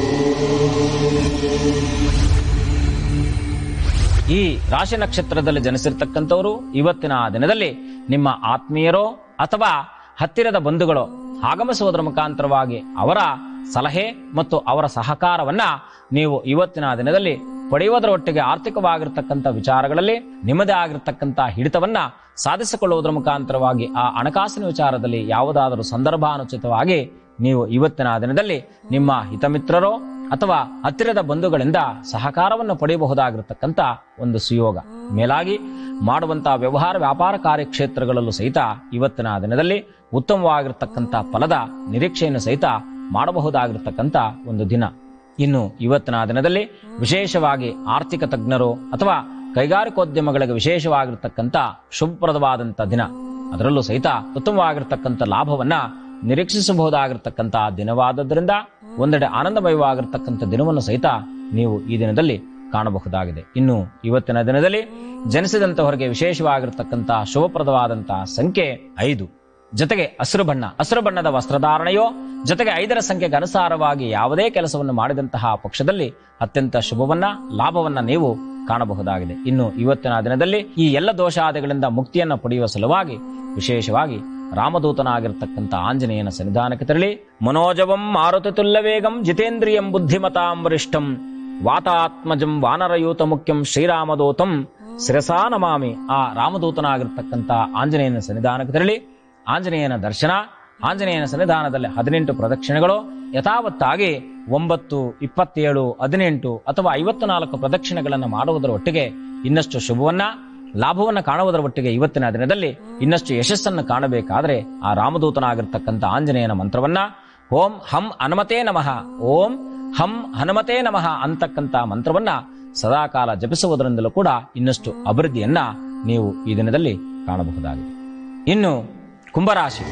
ಈ ರಾಶಿ ನಕ್ಷತ್ರದಲ್ಲಿ ಜನಿಸಿರ್ತಕ್ಕಂಥವರು ಇವತ್ತಿನ ದಿನದಲ್ಲಿ ನಿಮ್ಮ ಆತ್ಮೀಯರೋ ಅಥವಾ ಹತ್ತಿರದ ಬಂಧುಗಳೋ ಆಗಮಿಸುವುದರ ಮುಖಾಂತರವಾಗಿ ಅವರ ಸಲಹೆ ಮತ್ತು ಅವರ ಸಹಕಾರವನ್ನ ನೀವು ಇವತ್ತಿನ ದಿನದಲ್ಲಿ ಪಡೆಯುವುದರ ಒಟ್ಟಿಗೆ ಆರ್ಥಿಕವಾಗಿರ್ತಕ್ಕಂಥ ವಿಚಾರಗಳಲ್ಲಿ ನಿಮ್ಮದೇ ಆಗಿರ್ತಕ್ಕಂಥ ಹಿಡಿತವನ್ನ ಸಾಧಿಸಿಕೊಳ್ಳುವುದರ ಮುಖಾಂತರವಾಗಿ ಆ ಹಣಕಾಸಿನ ವಿಚಾರದಲ್ಲಿ ಯಾವುದಾದರೂ ಸಂದರ್ಭಾನುಚಿತವಾಗಿ ನೀವು ಇವತ್ತಿನ ದಿನದಲ್ಲಿ ನಿಮ್ಮ ಹಿತಮಿತ್ರರೋ ಅಥವಾ ಹತ್ತಿರದ ಬಂಧುಗಳಿಂದ ಸಹಕಾರವನ್ನು ಪಡೆಯಬಹುದಾಗಿರತಕ್ಕಂಥ ಒಂದು ಸುಯೋಗ. ಮೇಲಾಗಿ ಮಾಡುವಂತಹ ವ್ಯವಹಾರ ವ್ಯಾಪಾರ ಕಾರ್ಯಕ್ಷೇತ್ರಗಳಲ್ಲೂ ಸಹಿತ ಇವತ್ತಿನ ದಿನದಲ್ಲಿ ಉತ್ತಮವಾಗಿರ್ತಕ್ಕಂಥ ಫಲದ ನಿರೀಕ್ಷೆಯನ್ನು ಸಹಿತ ಮಾಡಬಹುದಾಗಿರ್ತಕ್ಕಂಥ ಒಂದು ದಿನ. ಇನ್ನು ಇವತ್ತಿನ ದಿನದಲ್ಲಿ ವಿಶೇಷವಾಗಿ ಆರ್ಥಿಕ ತಜ್ಞರು ಅಥವಾ ಕೈಗಾರಿಕೋದ್ಯಮಗಳಿಗೆ ವಿಶೇಷವಾಗಿರ್ತಕ್ಕಂಥ ಶುಭಪ್ರದವಾದಂಥ ದಿನ. ಅದರಲ್ಲೂ ಸಹಿತ ಉತ್ತಮವಾಗಿರ್ತಕ್ಕಂಥ ಲಾಭವನ್ನ ನಿರೀಕ್ಷಿಸಬಹುದಾಗಿರ್ತಕ್ಕಂಥ ದಿನವಾದದ್ರಿಂದ ಒಂದೆಡೆ ಆನಂದಮಯವಾಗಿರ್ತಕ್ಕಂಥ ದಿನವನ್ನು ಸಹಿತ ನೀವು ಈ ದಿನದಲ್ಲಿ ಕಾಣಬಹುದಾಗಿದೆ. ಇನ್ನು ಇವತ್ತಿನ ದಿನದಲ್ಲಿ ಜನಿಸಿದಂತವರಿಗೆ ವಿಶೇಷವಾಗಿರ್ತಕ್ಕಂಥ ಶುಭಪ್ರದವಾದಂತಹ ಸಂಖ್ಯೆ 5, ಜೊತೆಗೆ ಹಸಿರು ಬಣ್ಣ. ಹಸಿರು ಬಣ್ಣದ ವಸ್ತ್ರಧಾರಣೆಯೋ ಜೊತೆಗೆ 5ರ ಸಂಖ್ಯೆಗೆ ಅನುಸಾರವಾಗಿ ಯಾವುದೇ ಕೆಲಸವನ್ನು ಮಾಡಿದಂತಹ ಪಕ್ಷದಲ್ಲಿ ಅತ್ಯಂತ ಶುಭವನ್ನ ಲಾಭವನ್ನ ನೀವು ಕಾಣಬಹುದಾಗಿದೆ. ಇನ್ನು ಇವತ್ತಿನ ದಿನದಲ್ಲಿ ಈ ಎಲ್ಲ ದೋಷಾದಿಗಳಿಂದ ಮುಕ್ತಿಯನ್ನು ಪಡೆಯುವ ಸಲುವಾಗಿ ವಿಶೇಷವಾಗಿ ರಾಮದೂತನಾಗಿರ್ತಕ್ಕಂಥ ಆಂಜನೇಯನ ಸನ್ನಿಧಾನಕ್ಕೆ ತೆರಳಿ ಮನೋಜವಂ ಮಾರುತಿ ತುಲ್ಯವೇಗಂ ಜಿತೇಂದ್ರಿಯಂ ಬುದ್ಧಿಮತಾಂ ವರಿಷ್ಠಂ ವಾತಾತ್ಮಜಂ ವಾನರಯೂತ ಮುಖ್ಯಂ ಶ್ರೀರಾಮದೂತಂ ಶಿರಸಾ ನಮಾಮಿ. ಆ ರಾಮದೂತನಾಗಿರ್ತಕ್ಕಂಥ ಆಂಜನೇಯನ ಸನ್ನಿಧಾನಕ್ಕೆ ತೆರಳಿ ಆಂಜನೇಯನ ದರ್ಶನ, ಆಂಜನೇಯನ ಸನ್ನಿಧಾನದಲ್ಲಿ 18 ಪ್ರದಕ್ಷಿಣೆಗಳು ಯಥಾವತ್ತಾಗಿ 9, 27, 18 ಅಥವಾ 54 ಪ್ರದಕ್ಷಿಣೆಗಳನ್ನು ಮಾಡುವುದರ ಒಟ್ಟಿಗೆ ಇನ್ನಷ್ಟು ಶುಭವನ್ನ ಲಾಭವನ್ನು ಕಾಣುವುದರ ಒಟ್ಟಿಗೆ ಇವತ್ತಿನ ದಿನದಲ್ಲಿ ಇನ್ನಷ್ಟು ಯಶಸ್ಸನ್ನು ಕಾಣಬೇಕಾದ್ರೆ ಆ ರಾಮದೂತನಾಗಿರ್ತಕ್ಕಂಥ ಆಂಜನೇಯನ ಮಂತ್ರವನ್ನ ಓಂ ಹಂ ಹನುಮತೇ ನಮಃ, ಓಂ ಹಂ ಹನುಮತೇ ನಮಃ ಅಂತಕ್ಕಂಥ ಮಂತ್ರವನ್ನ ಸದಾಕಾಲ ಜಪಿಸುವುದರಿಂದಲೂ ಕೂಡ ಇನ್ನಷ್ಟು ಅಭಿವೃದ್ಧಿಯನ್ನ ನೀವು ಈ ದಿನದಲ್ಲಿ ಕಾಣಬಹುದಾಗಿದೆ. ಇನ್ನು ಕುಂಭರಾಶಿ.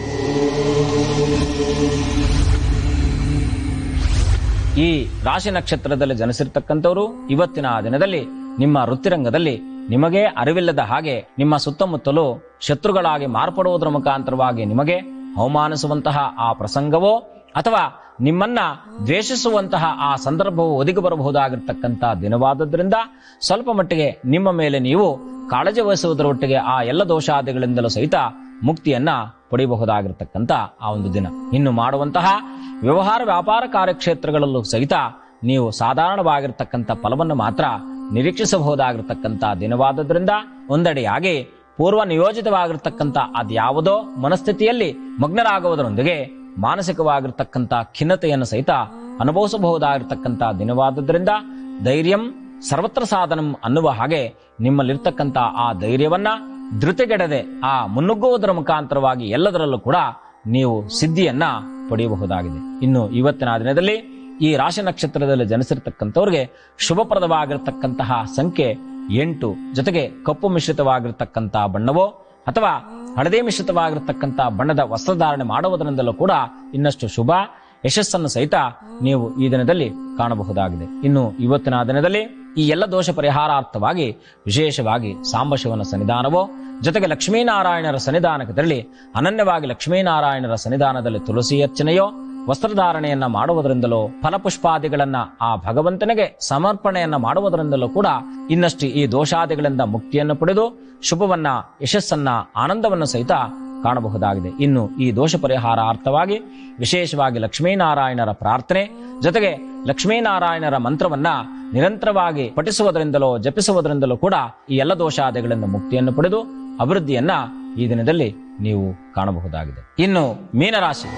ಈ ರಾಶಿ ನಕ್ಷತ್ರದಲ್ಲಿ ಜನಿಸಿರ್ತಕ್ಕಂಥವರು ಇವತ್ತಿನ ದಿನದಲ್ಲಿ ನಿಮ್ಮ ವೃತ್ತಿರಂಗದಲ್ಲಿ ನಿಮಗೆ ಅರಿವಿಲ್ಲದ ಹಾಗೆ ನಿಮ್ಮ ಸುತ್ತಮುತ್ತಲೂ ಶತ್ರುಗಳಾಗಿ ಮಾರ್ಪಡುವುದರ ಮುಖಾಂತರವಾಗಿ ನಿಮಗೆ ಅವಮಾನಿಸುವಂತಹ ಆ ಪ್ರಸಂಗವೋ ಅಥವಾ ನಿಮ್ಮನ್ನ ದ್ವೇಷಿಸುವಂತಹ ಆ ಸಂದರ್ಭವು ಒದಗಿ ಬರಬಹುದಾಗಿರ್ತಕ್ಕಂಥ ದಿನವಾದದ್ರಿಂದ ಸ್ವಲ್ಪ ಮಟ್ಟಿಗೆ ನಿಮ್ಮ ಮೇಲೆ ನೀವು ಕಾಳಜಿ ವಹಿಸುವುದರ ಒಟ್ಟಿಗೆ ಆ ಎಲ್ಲ ದೋಷಾದಿಗಳಿಂದಲೂ ಸಹಿತ ಮುಕ್ತಿಯನ್ನ ಪಡೆಯಬಹುದಾಗಿರ್ತಕ್ಕಂಥ ಆ ಒಂದು ದಿನ. ಇನ್ನು ಮಾಡುವಂತಹ ವ್ಯವಹಾರ ವ್ಯಾಪಾರ ಕಾರ್ಯಕ್ಷೇತ್ರಗಳಲ್ಲೂ ಸಹಿತ ನೀವು ಸಾಧಾರಣವಾಗಿರ್ತಕ್ಕಂಥ ಫಲವನ್ನು ಮಾತ್ರ ನಿರೀಕ್ಷಿಸಬಹುದಾಗಿರ್ತಕ್ಕಂಥ ದಿನವಾದದ್ರಿಂದ ಒಂದೆಡೆಯಾಗಿ ಪೂರ್ವ ನಿಯೋಜಿತವಾಗಿರ್ತಕ್ಕಂಥ ಅದ್ಯಾವುದೋ ಮನಸ್ಥಿತಿಯಲ್ಲಿ ಮಗ್ನರಾಗುವುದರೊಂದಿಗೆ ಮಾನಸಿಕವಾಗಿರ್ತಕ್ಕಂಥ ಖಿನ್ನತೆಯನ್ನು ಸಹಿತ ಅನುಭವಿಸಬಹುದಾಗಿರ್ತಕ್ಕಂಥ ದಿನವಾದದ್ರಿಂದ ಧೈರ್ಯಂ ಸರ್ವತ್ರ ಸಾಧನಂ ಅನ್ನುವ ಹಾಗೆ ನಿಮ್ಮಲ್ಲಿರ್ತಕ್ಕಂಥ ಆ ಧೈರ್ಯವನ್ನ ಧೃತಿಗೆಡದೆ ಆ ಮುನ್ನುಗ್ಗುವುದರ ಮುಖಾಂತರವಾಗಿ ಎಲ್ಲದರಲ್ಲೂ ಕೂಡ ನೀವು ಸಿದ್ಧಿಯನ್ನ ಪಡೆಯಬಹುದಾಗಿದೆ. ಇನ್ನು ಇವತ್ತಿನ ದಿನದಲ್ಲಿ ಈ ರಾಶಿ ನಕ್ಷತ್ರದಲ್ಲಿ ಜನಿಸಿರ್ತಕ್ಕಂಥವ್ರಿಗೆ ಶುಭಪ್ರದವಾಗಿರ್ತಕ್ಕಂತಹ ಸಂಖ್ಯೆ 8, ಜೊತೆಗೆ ಕಪ್ಪು ಮಿಶ್ರಿತವಾಗಿರ್ತಕ್ಕಂಥ ಬಣ್ಣವೋ ಅಥವಾ ಹಳದಿ ಮಿಶ್ರಿತವಾಗಿರ್ತಕ್ಕಂಥ ಬಣ್ಣದ ವಸ್ತ್ರಧಾರಣೆ ಮಾಡುವುದರಿಂದಲೂ ಕೂಡ ಇನ್ನಷ್ಟು ಶುಭ ಯಶಸ್ಸನ್ನು ಸಹಿತ ನೀವು ಈ ದಿನದಲ್ಲಿ ಕಾಣಬಹುದಾಗಿದೆ. ಇನ್ನು ಇವತ್ತಿನ ದಿನದಲ್ಲಿ ಈ ಎಲ್ಲ ದೋಷ ಪರಿಹಾರಾರ್ಥವಾಗಿ ವಿಶೇಷವಾಗಿ ಸಾಂಬಶಿವನ ಸನ್ನಿಧಾನವೋ ಜೊತೆಗೆ ಲಕ್ಷ್ಮೀನಾರಾಯಣರ ಸನ್ನಿಧಾನಕ್ಕೆ ತೆರಳಿ ಅನನ್ಯವಾಗಿ ಲಕ್ಷ್ಮೀನಾರಾಯಣರ ಸನ್ನಿಧಾನದಲ್ಲಿ ತುಳಸಿ ಅರ್ಚನೆಯೋ ವಸ್ತ್ರಧಾರಣೆಯನ್ನ ಮಾಡುವುದರಿಂದಲೋ ಫಲಪುಷ್ಪಾದಿಗಳನ್ನ ಆ ಭಗವಂತನಿಗೆ ಸಮರ್ಪಣೆಯನ್ನ ಮಾಡುವುದರಿಂದಲೂ ಕೂಡ ಇನ್ನಷ್ಟು ಈ ದೋಷಾದಿಗಳಿಂದ ಮುಕ್ತಿಯನ್ನು ಪಡೆದು ಶುಭವನ್ನ ಯಶಸ್ಸನ್ನ ಆನಂದವನ್ನು ಸಹಿತ ಕಾಣಬಹುದಾಗಿದೆ. ಇನ್ನು ಈ ದೋಷ ಪರಿಹಾರಾರ್ಥವಾಗಿ ವಿಶೇಷವಾಗಿ ಲಕ್ಷ್ಮೀನಾರಾಯಣರ ಪ್ರಾರ್ಥನೆ ಜೊತೆಗೆ ಲಕ್ಷ್ಮೀನಾರಾಯಣರ ಮಂತ್ರವನ್ನ ನಿರಂತರವಾಗಿ ಪಠಿಸುವುದರಿಂದಲೋ ಜಪಿಸುವುದರಿಂದಲೂ ಕೂಡ ಈ ಎಲ್ಲ ದೋಷಾದಿಗಳಿಂದ ಮುಕ್ತಿಯನ್ನು ಪಡೆದು ಅಭಿವೃದ್ಧಿಯನ್ನ ಈ ದಿನದಲ್ಲಿ ನೀವು ಕಾಣಬಹುದಾಗಿದೆ. ಇನ್ನು ಮೀನರಾಶಿ.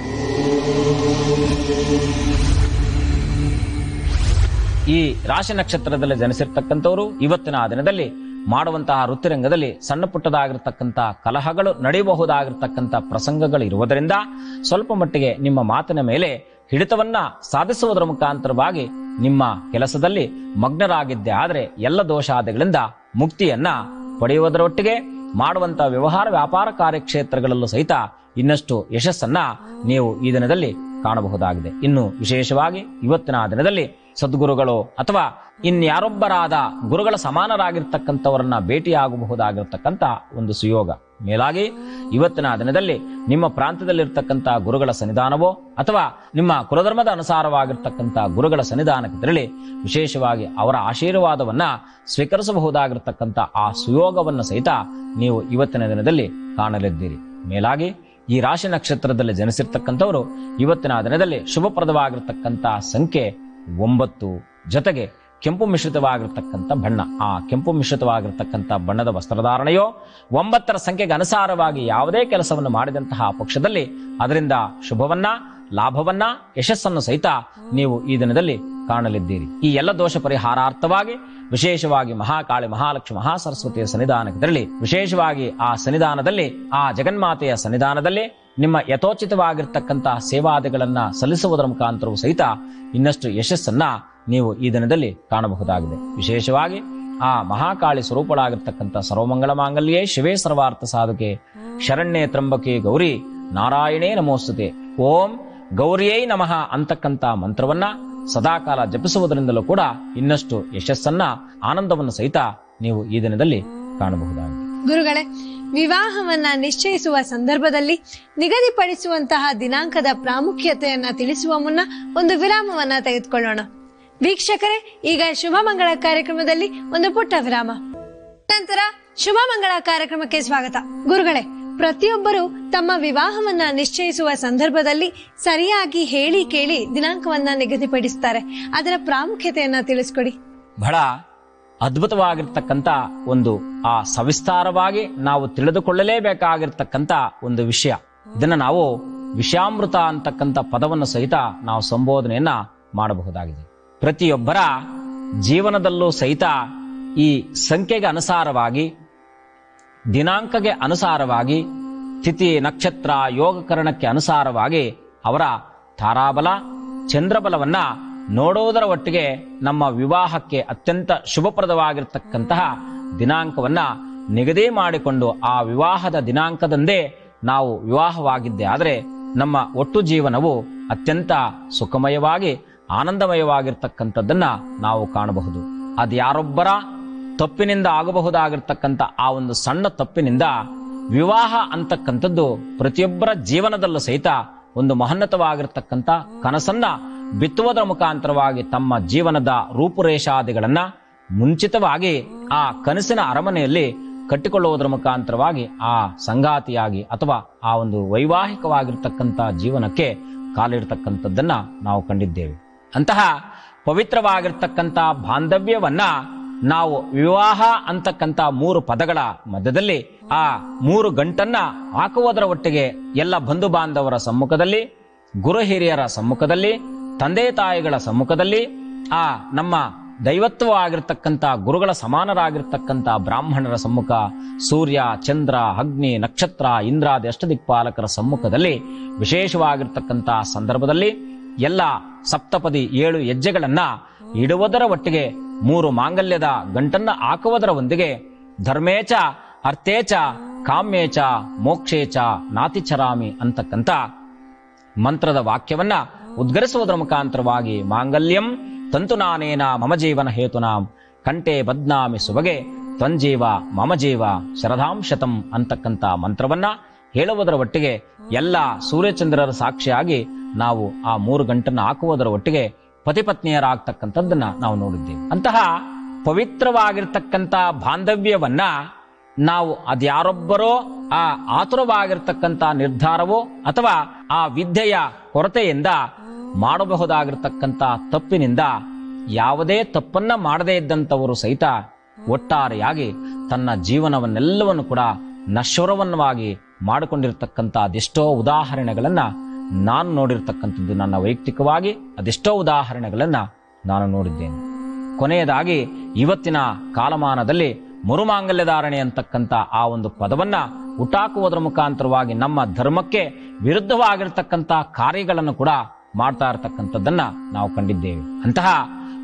ಈ ರಾಶಿ ನಕ್ಷತ್ರದಲ್ಲಿ ಜನಿಸಿರ್ತಕ್ಕಂಥವರು ಇವತ್ತಿನ ದಿನದಲ್ಲಿ ಮಾಡುವಂತಹ ವೃತ್ತಿರಂಗದಲ್ಲಿ ಸಣ್ಣ ಪುಟ್ಟದಾಗಿರ್ತಕ್ಕಂಥ ಕಲಹಗಳು ನಡೆಯಬಹುದಾಗಿರ್ತಕ್ಕಂಥ ಪ್ರಸಂಗಗಳು ಇರುವುದರಿಂದ ಸ್ವಲ್ಪ ಮಟ್ಟಿಗೆ ನಿಮ್ಮ ಮಾತಿನ ಮೇಲೆ ಹಿಡಿತವನ್ನ ಸಾಧಿಸುವುದರ ಮುಖಾಂತರವಾಗಿ ನಿಮ್ಮ ಕೆಲಸದಲ್ಲಿ ಮಗ್ನರಾಗಿದ್ದೆ ಆದರೆ ಎಲ್ಲ ದೋಷಾದಿಗಳಿಂದ ಮುಕ್ತಿಯನ್ನ ಪಡೆಯುವುದರೊಟ್ಟಿಗೆ ಮಾಡುವಂತಹ ವ್ಯವಹಾರ ವ್ಯಾಪಾರ ಕಾರ್ಯಕ್ಷೇತ್ರಗಳಲ್ಲೂ ಸಹಿತ ಇನ್ನಷ್ಟು ಯಶಸ್ಸನ್ನ ನೀವು ಈ ದಿನದಲ್ಲಿ ಕಾಣಬಹುದಾಗಿದೆ. ಇನ್ನು ವಿಶೇಷವಾಗಿ ಇವತ್ತಿನ ದಿನದಲ್ಲಿ ಸದ್ಗುರುಗಳು ಅಥವಾ ಇನ್ಯಾರೊಬ್ಬರಾದ ಗುರುಗಳ ಸಮಾನರಾಗಿರ್ತಕ್ಕಂಥವರನ್ನ ಭೇಟಿಯಾಗಬಹುದಾಗಿರ್ತಕ್ಕಂಥ ಒಂದು ಸುಯೋಗ. ಮೇಲಾಗಿ ಇವತ್ತಿನ ದಿನದಲ್ಲಿ ನಿಮ್ಮ ಪ್ರಾಂತ್ಯದಲ್ಲಿರ್ತಕ್ಕಂಥ ಗುರುಗಳ ಸನ್ನಿಧಾನವೋ ಅಥವಾ ನಿಮ್ಮ ಕುಲಧರ್ಮದ ಅನುಸಾರವಾಗಿರ್ತಕ್ಕಂಥ ಗುರುಗಳ ಸನ್ನಿಧಾನಕ್ಕೆ ತೆರಳಿ ವಿಶೇಷವಾಗಿ ಅವರ ಆಶೀರ್ವಾದವನ್ನ ಸ್ವೀಕರಿಸಬಹುದಾಗಿರ್ತಕ್ಕಂಥ ಆ ಸುಯೋಗವನ್ನು ಸಹಿತ ನೀವು ಇವತ್ತಿನ ದಿನದಲ್ಲಿ ಕಾಣಲಿದ್ದೀರಿ. ಮೇಲಾಗಿ ಈ ರಾಶಿ ನಕ್ಷತ್ರದಲ್ಲಿ ಜನಿಸಿರ್ತಕ್ಕಂಥವರು ಇವತ್ತಿನ ದಿನದಲ್ಲಿ ಶುಭಪ್ರದವಾಗಿರ್ತಕ್ಕಂಥ ಸಂಖ್ಯೆ 9, ಜೊತೆಗೆ ಕೆಂಪು ಮಿಶ್ರಿತವಾಗಿರ್ತಕ್ಕಂಥ ಬಣ್ಣ. ಆ ಕೆಂಪು ಮಿಶ್ರಿತವಾಗಿರ್ತಕ್ಕಂಥ ಬಣ್ಣದ ವಸ್ತ್ರಧಾರಣೆಯೋ 9ರ ಸಂಖ್ಯೆಗೆ ಅನುಸಾರವಾಗಿ ಯಾವುದೇ ಕೆಲಸವನ್ನು ಮಾಡಿದಂತಹ ಪಕ್ಷದಲ್ಲಿ ಅದರಿಂದ ಶುಭವನ್ನ, ಲಾಭವನ್ನ, ಯಶಸ್ಸನ್ನು ಸಹಿತ ನೀವು ಈ ದಿನದಲ್ಲಿ ಕಾಣಲಿದ್ದೀರಿ. ಈ ಎಲ್ಲ ದೋಷ ಪರಿಹಾರಾರ್ಥವಾಗಿ ವಿಶೇಷವಾಗಿ ಮಹಾಕಾಳಿ, ಮಹಾಲಕ್ಷ್ಮಿ, ಮಹಾಸರಸ್ವತಿಯ ಸನ್ನಿಧಾನಕ್ಕೆ ತೆರಳಿ ವಿಶೇಷವಾಗಿ ಆ ಸನ್ನಿಧಾನದಲ್ಲಿ, ಆ ಜಗನ್ಮಾತೆಯ ಸನ್ನಿಧಾನದಲ್ಲಿ ನಿಮ್ಮ ಯಥೋಚಿತವಾಗಿರ್ತಕ್ಕಂತಹ ಸೇವಾದಿಗಳನ್ನ ಸಲ್ಲಿಸುವುದರ ಮುಖಾಂತರವೂ ಸಹಿತ ಇನ್ನಷ್ಟು ಯಶಸ್ಸನ್ನ ನೀವು ಈ ದಿನದಲ್ಲಿ ಕಾಣಬಹುದಾಗಿದೆ. ವಿಶೇಷವಾಗಿ ಆ ಮಹಾಕಾಳಿ ಸ್ವರೂಪಳಾಗಿರ್ತಕ್ಕಂಥ ಸರ್ವಮಂಗಳ ಮಾಂಗಲ್ಯೇ ಶಿವೇ ಸರ್ವಾರ್ಥ ಸಾಧಕೆ ಶರಣ್ಯೇ ತ್ರಂಬಕೆ ಗೌರಿ ನಾರಾಯಣೇ ನಮೋಸ್ತುತೆ ಓಂ ಗೌರಿಯೈ ನಮಃ ಅಂತಕ್ಕಂಥ ಮಂತ್ರವನ್ನ ಸದಾಕಾಲ ಜಪಿಸುವುದರಿಂದಲೂ ಕೂಡ ಇನ್ನಷ್ಟು ಯಶಸ್ಸನ್ನ, ಆನಂದವನ್ನು ಸಹಿತ ನೀವು ಈ ದಿನದಲ್ಲಿ ಕಾಣಬಹುದಾಗಿದೆ. ಗುರುಗಳೇ, ವಿವಾಹವನ್ನ ನಿಶ್ಚಯಿಸುವ ಸಂದರ್ಭದಲ್ಲಿ ನಿಗದಿಪಡಿಸುವಂತಹ ದಿನಾಂಕದ ಪ್ರಾಮುಖ್ಯತೆಯನ್ನ ತಿಳಿಸುವ ಮುನ್ನ ಒಂದು ವಿರಾಮವನ್ನ ತೆಗೆದುಕೊಳ್ಳೋಣ. ವೀಕ್ಷಕರೇ, ಈಗ ಶುಭ ಮಂಗಳ ಕಾರ್ಯಕ್ರಮದಲ್ಲಿ ಒಂದು ಪುಟ್ಟ ವಿರಾಮ ನಂತರ ಶುಭ ಮಂಗಳ ಕಾರ್ಯಕ್ರಮಕ್ಕೆ ಸ್ವಾಗತ. ಗುರುಗಳೇ, ಪ್ರತಿಯೊಬ್ಬರು ತಮ್ಮ ವಿವಾಹವನ್ನ ನಿಶ್ಚಯಿಸುವ ಸಂದರ್ಭದಲ್ಲಿ ಸರಿಯಾಗಿ ಹೇಳಿ ಕೇಳಿ ದಿನಾಂಕವನ್ನ ನಿಗದಿಪಡಿಸುತ್ತಾರೆ. ಅದರ ಪ್ರಾಮುಖ್ಯತೆಯನ್ನ ತಿಳಿಸ್ಕೊಡಿ. ಬಹಳ ಅದ್ಭುತವಾಗಿರ್ತಕ್ಕಂಥ ಒಂದು ಆ ಸವಿಸ್ತಾರವಾಗಿ ನಾವು ತಿಳಿದುಕೊಳ್ಳಲೇಬೇಕಾಗಿರ್ತಕ್ಕಂಥ ಒಂದು ವಿಷಯ. ಇದನ್ನ ನಾವು ವಿಷಾಮೃತ ಅಂತಕ್ಕಂಥ ಪದವನ್ನು ಸಹಿತ ನಾವು ಸಂಬೋಧನೆಯನ್ನ ಮಾಡಬಹುದಾಗಿದೆ. ಪ್ರತಿಯೊಬ್ಬರ ಜೀವನದಲ್ಲೂ ಸಹಿತ ಈ ಸಂಖ್ಯೆಗೆ ಅನುಸಾರವಾಗಿ, ದಿನಾಂಕಕ್ಕೆ ಅನುಸಾರವಾಗಿ, ತಿಥಿ ನಕ್ಷತ್ರ ಯೋಗಕರಣಕ್ಕೆ ಅನುಸಾರವಾಗಿ ಅವರ ತಾರಾಬಲ, ಚಂದ್ರಬಲವನ್ನ ನೋಡುವುದರ ಒಟ್ಟಿಗೆ ನಮ್ಮ ವಿವಾಹಕ್ಕೆ ಅತ್ಯಂತ ಶುಭಪ್ರದವಾಗಿರ್ತಕ್ಕಂತಹ ದಿನಾಂಕವನ್ನ ನಿಗದಿ ಮಾಡಿಕೊಂಡು ಆ ವಿವಾಹದ ದಿನಾಂಕದಂದೇ ನಾವು ವಿವಾಹವಾಗಿದ್ದೆ ಆದರೆ ನಮ್ಮ ಒಟ್ಟು ಜೀವನವು ಅತ್ಯಂತ ಸುಖಮಯವಾಗಿ ಆನಂದಮಯವಾಗಿರ್ತಕ್ಕಂಥದ್ದನ್ನ ನಾವು ಕಾಣಬಹುದು. ಅದು ಯಾರೊಬ್ಬರ ತಪ್ಪಿನಿಂದ ಆಗಬಹುದಾಗಿರ್ತಕ್ಕಂಥ ಆ ಒಂದು ಸಣ್ಣ ತಪ್ಪಿನಿಂದ ವಿವಾಹ ಅಂತಕ್ಕಂಥದ್ದು ಪ್ರತಿಯೊಬ್ಬರ ಜೀವನದಲ್ಲೂ ಸಹಿತ ಒಂದು ಮಹನ್ನತವಾಗಿರ್ತಕ್ಕಂಥ ಕನಸನ್ನ ಬಿತ್ತುವುದರ ಮುಖಾಂತರವಾಗಿ ತಮ್ಮ ಜೀವನದ ರೂಪುರೇಷಾದಿಗಳನ್ನ ಮುಂಚಿತವಾಗಿ ಆ ಕನಸಿನ ಅರಮನೆಯಲ್ಲಿ ಕಟ್ಟಿಕೊಳ್ಳುವುದರ ಮುಖಾಂತರವಾಗಿ ಆ ಸಂಗಾತಿಯಾಗಿ ಅಥವಾ ಆ ಒಂದು ವೈವಾಹಿಕವಾಗಿರ್ತಕ್ಕಂಥ ಜೀವನಕ್ಕೆ ಕಾಲಿಡ್ತಕ್ಕಂಥದ್ದನ್ನ ನಾವು ಕಂಡಿದ್ದೇವೆ. ಅಂತಹ ಪವಿತ್ರವಾಗಿರ್ತಕ್ಕಂಥ ಬಾಂಧವ್ಯವನ್ನ ನಾವು ವಿವಾಹ ಅಂತಕ್ಕಂಥ 3 ಪದಗಳ ಮಧ್ಯದಲ್ಲಿ ಆ 3 ಗಂಟನ್ನ ಹಾಕುವುದರ ಒಟ್ಟಿಗೆ ಎಲ್ಲ ಬಂಧು ಬಾಂಧವರ ಸಮ್ಮುಖದಲ್ಲಿ, ಗುರು ಹಿರಿಯರ ಸಮ್ಮುಖದಲ್ಲಿ, ತಂದೆ ತಾಯಿಗಳ ಸಮ್ಮುಖದಲ್ಲಿ, ಆ ನಮ್ಮ ದೈವತ್ವವಾಗಿರ್ತಕ್ಕಂಥ ಗುರುಗಳ ಸಮಾನರಾಗಿರ್ತಕ್ಕಂಥ ಬ್ರಾಹ್ಮಣರ ಸಮ್ಮುಖ, ಸೂರ್ಯ, ಚಂದ್ರ, ಅಗ್ನಿ, ನಕ್ಷತ್ರ, ಇಂದ್ರಾದಿ ಅಷ್ಟದಿಕ್ಪಾಲಕರ ಸಮ್ಮುಖದಲ್ಲಿ ವಿಶೇಷವಾಗಿರ್ತಕ್ಕಂಥ ಸಂದರ್ಭದಲ್ಲಿ ಎಲ್ಲ ಸಪ್ತಪದಿ 7 ಹೆಜ್ಜೆಗಳನ್ನ ಇಡುವುದರ ಒಟ್ಟಿಗೆ 3 ಮಾಂಗಲ್ಯದ ಗಂಟನ್ನ ಹಾಕುವುದರ ಒಂದಿಗೆ ಧರ್ಮೇಚ ಅರ್ಥೇಚ ಕಾಮ್ಯೇಚ ಮೋಕ್ಷೇಚ ನಾತಿಚರಾಮಿ ಅಂತಕ್ಕಂಥ ಮಂತ್ರದ ವಾಕ್ಯವನ್ನ ಉದ್ಗರಿಸುವುದರ ಮುಖಾಂತರವಾಗಿ ಮಾಂಗಲ್ಯಂ ತಂತುನಾನೇನ ಮಮ ಜೀವನ ಹೇತುನಾಂ ಕಂಠೆ ಬದ್ನಾಮಿ ಸುಬಗೆ ತ್ವಂಜೀವ ಮಮ ಜೀವ ಶರಧಾಂ ಶತಂ ಅಂತಕ್ಕಂಥ ಮಂತ್ರವನ್ನ ಹೇಳುವುದರ ಒಟ್ಟಿಗೆ ಎಲ್ಲ ಸೂರ್ಯಚಂದ್ರರ ಸಾಕ್ಷಿಯಾಗಿ ನಾವು ಆ 3 ಗಂಟನ್ನ ಹಾಕುವುದರ ಒಟ್ಟಿಗೆ ಪತಿಪತ್ನಿಯರಾಗ್ತಕ್ಕಂಥದ್ದನ್ನ ನಾವು ನೋಡಿದ್ದೇವೆ. ಅಂತಹ ಪವಿತ್ರವಾಗಿರ್ತಕ್ಕಂಥ ಬಾಂಧವ್ಯವನ್ನ ನಾವು ಅದ್ಯಾರೊಬ್ಬರೋ ಆ ಆತುರವಾಗಿರ್ತಕ್ಕಂಥ ನಿರ್ಧಾರವೋ ಅಥವಾ ಆ ವಿದ್ಯೆಯ ಕೊರತೆಯಿಂದ ಮಾಡಬಹುದಾಗಿರ್ತಕ್ಕಂಥ ತಪ್ಪಿನಿಂದ ಯಾವುದೇ ತಪ್ಪನ್ನ ಮಾಡದೇ ಇದ್ದಂಥವರು ಸಹಿತ ಒಟ್ಟಾರೆಯಾಗಿ ತನ್ನ ಜೀವನವನ್ನೆಲ್ಲವನ್ನು ಕೂಡ ನಶ್ವರವನ್ನವಾಗಿ ಮಾಡಿಕೊಂಡಿರ್ತಕ್ಕಂಥ ಅದೆಷ್ಟೋ ಉದಾಹರಣೆಗಳನ್ನ ನಾನು ನೋಡಿರ್ತಕ್ಕಂಥದ್ದು. ನನ್ನ ವೈಯಕ್ತಿಕವಾಗಿ ಅದೆಷ್ಟೋ ಉದಾಹರಣೆಗಳನ್ನ ನಾನು ನೋಡಿದ್ದೇನೆ. ಕೊನೆಯದಾಗಿ ಇವತ್ತಿನ ಕಾಲಮಾನದಲ್ಲಿ ಮರುಮಾಂಗಲ್ಯಧಾರಣೆ ಅಂತಕ್ಕಂಥ ಆ ಒಂದು ಪದವನ್ನ ಹುಟ್ಟಾಕುವುದರ ಮುಖಾಂತರವಾಗಿ ನಮ್ಮ ಧರ್ಮಕ್ಕೆ ವಿರುದ್ಧವಾಗಿರ್ತಕ್ಕಂಥ ಕಾರ್ಯಗಳನ್ನು ಕೂಡ ಮಾಡ್ತಾ ಇರತಕ್ಕಂಥದ್ದನ್ನ ನಾವು ಕಂಡಿದ್ದೇವೆ. ಅಂತಹ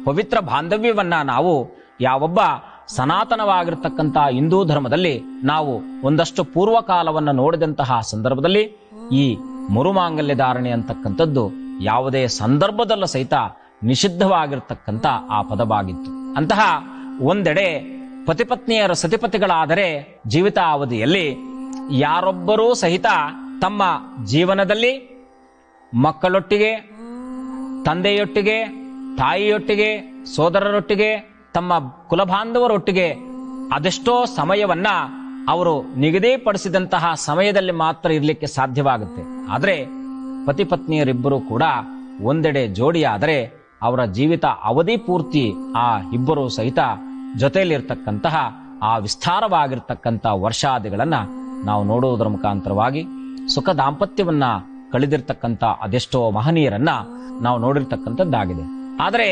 ಪವಿತ್ರ ಬಾಂಧವ್ಯವನ್ನ ನಾವು ಯಾವೊಬ್ಬ ಸನಾತನವಾಗಿರ್ತಕ್ಕಂಥ ಹಿಂದೂ ಧರ್ಮದಲ್ಲಿ ನಾವು ಒಂದಷ್ಟು ಪೂರ್ವಕಾಲವನ್ನು ನೋಡಿದಂತಹ ಸಂದರ್ಭದಲ್ಲಿ ಈ ಮರುಮಾಂಗಲ್ಯ ಧಾರಣೆ ಅಂತಕ್ಕಂಥದ್ದು ಯಾವುದೇ ಸಂದರ್ಭದಲ್ಲೂ ಸಹಿತ ನಿಷಿದ್ಧವಾಗಿರ್ತಕ್ಕಂಥ ಆ ಪದವಾಗಿತ್ತು. ಅಂತಹ ಒಂದೆಡೆ ಪತಿಪತ್ನಿಯರ ಸತಿಪತಿಗಳಾದರೆ ಜೀವಿತಾವಧಿಯಲ್ಲಿ ಯಾರೊಬ್ಬರೂ ಸಹಿತ ತಮ್ಮ ಜೀವನದಲ್ಲಿ ಮಕ್ಕಳೊಟ್ಟಿಗೆ, ತಂದೆಯೊಟ್ಟಿಗೆ, ತಾಯಿಯೊಟ್ಟಿಗೆ, ಸೋದರರೊಟ್ಟಿಗೆ, ತಮ್ಮ ಕುಲಬಾಂಧವರೊಟ್ಟಿಗೆ ಅದೆಷ್ಟೋ ಸಮಯವನ್ನ ಅವರು ನಿಗದಿಪಡಿಸಿದಂತಹ ಸಮಯದಲ್ಲಿ ಮಾತ್ರ ಇರಲಿಕ್ಕೆ ಸಾಧ್ಯವಾಗುತ್ತೆ. ಆದರೆ ಪತಿ ಪತ್ನಿಯರಿಬ್ಬರು ಕೂಡ ಒಂದೆಡೆ ಜೋಡಿಯಾದರೆ ಅವರ ಜೀವಿತ ಅವಧಿ ಪೂರ್ತಿ ಆ ಇಬ್ಬರು ಸಹಿತ ಜೊತೆಯಲ್ಲಿರ್ತಕ್ಕಂತಹ ಆ ವಿಸ್ತಾರವಾಗಿರ್ತಕ್ಕಂಥ ವರ್ಷಾದಿಗಳನ್ನ ನಾವು ನೋಡುವುದರ ಮುಖಾಂತರವಾಗಿ ಸುಖ ದಾಂಪತ್ಯವನ್ನ ಕಳೆದಿರ್ತಕ್ಕಂಥ ಅದೆಷ್ಟೋ ಮಹನೀಯರನ್ನ ನಾವು ನೋಡಿರ್ತಕ್ಕಂಥದ್ದಾಗಿದೆ. ಆದರೆ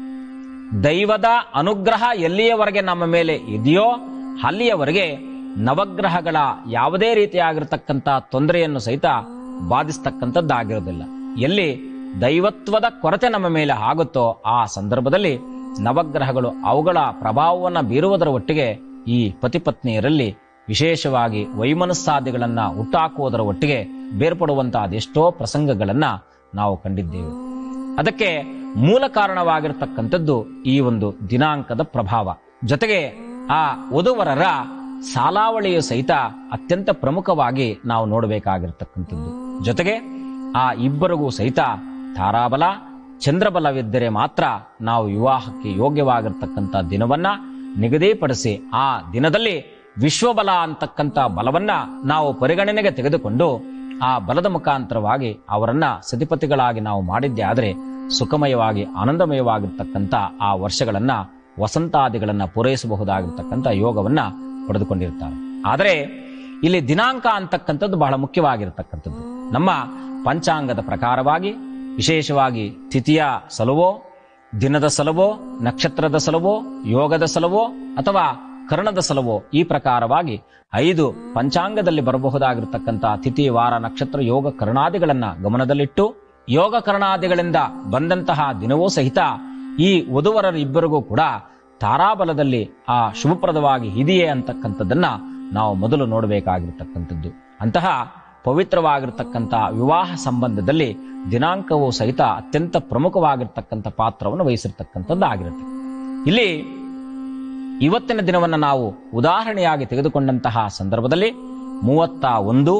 ದೈವದ ಅನುಗ್ರಹ ಎಲ್ಲಿಯವರೆಗೆ ನಮ್ಮ ಮೇಲೆ ಇದೆಯೋ ಅಲ್ಲಿಯವರೆಗೆ ನವಗ್ರಹಗಳ ಯಾವುದೇ ರೀತಿಯಾಗಿರ್ತಕ್ಕಂಥ ತೊಂದರೆಯನ್ನು ಸಹಿತ ಬಾಧಿಸ್ತಕ್ಕಂಥದ್ದಾಗಿರೋದಿಲ್ಲ. ಎಲ್ಲಿ ದೈವತ್ವದ ಕೊರತೆ ನಮ್ಮ ಮೇಲೆ ಆಗುತ್ತೋ ಆ ಸಂದರ್ಭದಲ್ಲಿ ನವಗ್ರಹಗಳು ಅವುಗಳ ಪ್ರಭಾವವನ್ನು ಬೀರುವುದರ ಒಟ್ಟಿಗೆ ಈ ಪತಿಪತ್ನಿಯರಲ್ಲಿ ವಿಶೇಷವಾಗಿ ವೈಮನಸ್ಸಾದಿಗಳನ್ನ ಹುಟ್ಟಾಕುವುದರ ಒಟ್ಟಿಗೆ ಬೇರ್ಪಡುವಂತಹ ಅದೆಷ್ಟೋ ಪ್ರಸಂಗಗಳನ್ನ ನಾವು ಕಂಡಿದ್ದೇವೆ. ಅದಕ್ಕೆ ಮೂಲ ಕಾರಣವಾಗಿರ್ತಕ್ಕಂಥದ್ದು ಈ ಒಂದು ದಿನಾಂಕದ ಪ್ರಭಾವ. ಜೊತೆಗೆ ಆ ವಧುವರರ ಸಾಲಾವಳಿಯು ಸಹಿತ ಅತ್ಯಂತ ಪ್ರಮುಖವಾಗಿ ನಾವು ನೋಡಬೇಕಾಗಿರ್ತಕ್ಕಂಥದ್ದು. ಜೊತೆಗೆ ಆ ಇಬ್ಬರಿಗೂ ಸಹಿತ ತಾರಾಬಲ ಚಂದ್ರಬಲವಿದ್ದರೆ ಮಾತ್ರ ನಾವು ವಿವಾಹಕ್ಕೆ ಯೋಗ್ಯವಾಗಿರ್ತಕ್ಕಂಥ ದಿನವನ್ನ ನಿಗದಿಪಡಿಸಿ ಆ ದಿನದಲ್ಲಿ ವಿಶ್ವಬಲ ಅಂತಕ್ಕಂಥ ಬಲವನ್ನ ನಾವು ಪರಿಗಣನೆಗೆ ತೆಗೆದುಕೊಂಡು ಆ ಬಲದ ಮುಖಾಂತರವಾಗಿ ಅವರನ್ನ ಸತಿಪತಿಗಳಾಗಿ ನಾವು ಮಾಡಿದ್ದೆ ಆದರೆ ಸುಖಮಯವಾಗಿ ಆನಂದಮಯವಾಗಿರ್ತಕ್ಕಂಥ ಆ ವರ್ಷಗಳನ್ನ ವಸಂತಾದಿಗಳನ್ನ ಪೂರೈಸಬಹುದಾಗಿರ್ತಕ್ಕಂಥ ಯೋಗವನ್ನ ಪಡೆದುಕೊಂಡಿರ್ತಾರೆ. ಆದರೆ ಇಲ್ಲಿ ದಿನಾಂಕ ಅಂತಕ್ಕಂಥದ್ದು ಬಹಳ ಮುಖ್ಯವಾಗಿರ್ತಕ್ಕಂಥದ್ದು. ನಮ್ಮ ಪಂಚಾಂಗದ ಪ್ರಕಾರವಾಗಿ ವಿಶೇಷವಾಗಿ ತಿಥಿಯ ಸಲವೋ, ದಿನದ ಸಲವೋ, ನಕ್ಷತ್ರದ ಸಲವೋ, ಯೋಗದ ಸಲವೋ ಅಥವಾ ಕರ್ಣದ ಸಲವೋ ಈ ಪ್ರಕಾರವಾಗಿ 5 ಪಂಚಾಂಗದಲ್ಲಿ ಬರಬಹುದಾಗಿರ್ತಕ್ಕಂಥ ತಿಥಿ, ವಾರ, ನಕ್ಷತ್ರ, ಯೋಗ, ಕರ್ಣಾದಿಗಳನ್ನ ಗಮನದಲ್ಲಿಟ್ಟು ಯೋಗ ಕರ್ಣಾದಿಗಳಿಂದ ಬಂದಂತಹ ದಿನವೂ ಸಹಿತ ಈ ವಧುವರರಿಬ್ಬರಿಗೂ ಕೂಡ ತಾರಾಬಲದಲ್ಲಿ ಆ ಶುಭಪ್ರದವಾಗಿ ಇದೆಯೇ ಅಂತಕ್ಕಂಥದ್ದನ್ನ ನಾವು ಮೊದಲು ನೋಡಬೇಕಾಗಿರ್ತಕ್ಕಂಥದ್ದು. ಅಂತಹ ಪವಿತ್ರವಾಗಿರ್ತಕ್ಕಂಥ ವಿವಾಹ ಸಂಬಂಧದಲ್ಲಿ ದಿನಾಂಕವು ಸಹಿತ ಅತ್ಯಂತ ಪ್ರಮುಖವಾಗಿರ್ತಕ್ಕಂಥ ಪಾತ್ರವನ್ನು ವಹಿಸಿರ್ತಕ್ಕಂಥದ್ದಾಗಿರುತ್ತೆ. ಇಲ್ಲಿ ಇವತ್ತಿನ ದಿನವನ್ನು ನಾವು ಉದಾಹರಣೆಯಾಗಿ ತೆಗೆದುಕೊಂಡಂತಹ ಸಂದರ್ಭದಲ್ಲಿ 31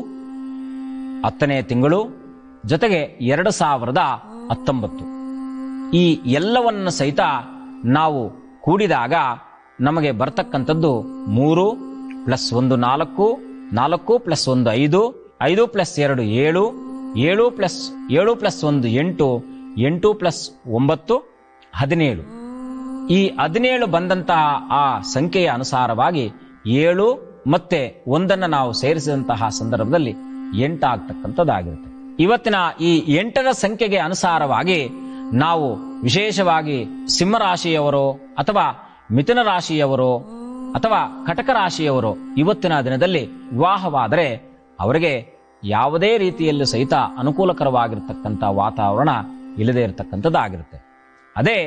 10ನೇ ತಿಂಗಳು ಜೊತೆಗೆ 2019 ಈ ಎಲ್ಲವನ್ನು ಸಹಿತ ನಾವು ಕೂಡಿದಾಗ ನಮಗೆ ಬರ್ತಕ್ಕಂಥದ್ದು 3 + 1 4, 4 + 1 5, 5 + 2 7, 7 + 1 8, 8 + 9 17. ಈ 17 ಬಂದಂತಹ ಆ ಸಂಖ್ಯೆಯ ಅನುಸಾರವಾಗಿ 7 ಮತ್ತೆ 1 ನಾವು ಸೇರಿಸಿದಂತಹ ಸಂದರ್ಭದಲ್ಲಿ 8 ಆಗ್ತಕ್ಕಂಥದ್ದಾಗಿರುತ್ತೆ. ಇವತ್ತಿನ ಈ 8ರ ಸಂಖ್ಯೆಗೆ ಅನುಸಾರವಾಗಿ ನಾವು ವಿಶೇಷವಾಗಿ ಸಿಂಹರಾಶಿಯವರೋ ಅಥವಾ ಮಿಥುನ ರಾಶಿಯವರೋ ಅಥವಾ ಕಟಕ ರಾಶಿಯವರು ಇವತ್ತಿನ ದಿನದಲ್ಲಿ ವಿವಾಹವಾದರೆ ಅವರಿಗೆ ಯಾವುದೇ ರೀತಿಯಲ್ಲಿ ಸಹಿತ ಅನುಕೂಲಕರವಾಗಿರ್ತಕ್ಕಂಥ ವಾತಾವರಣ ಇಲ್ಲದೆ ಇರತಕ್ಕಂಥದ್ದಾಗಿರುತ್ತೆ. ಅದೇ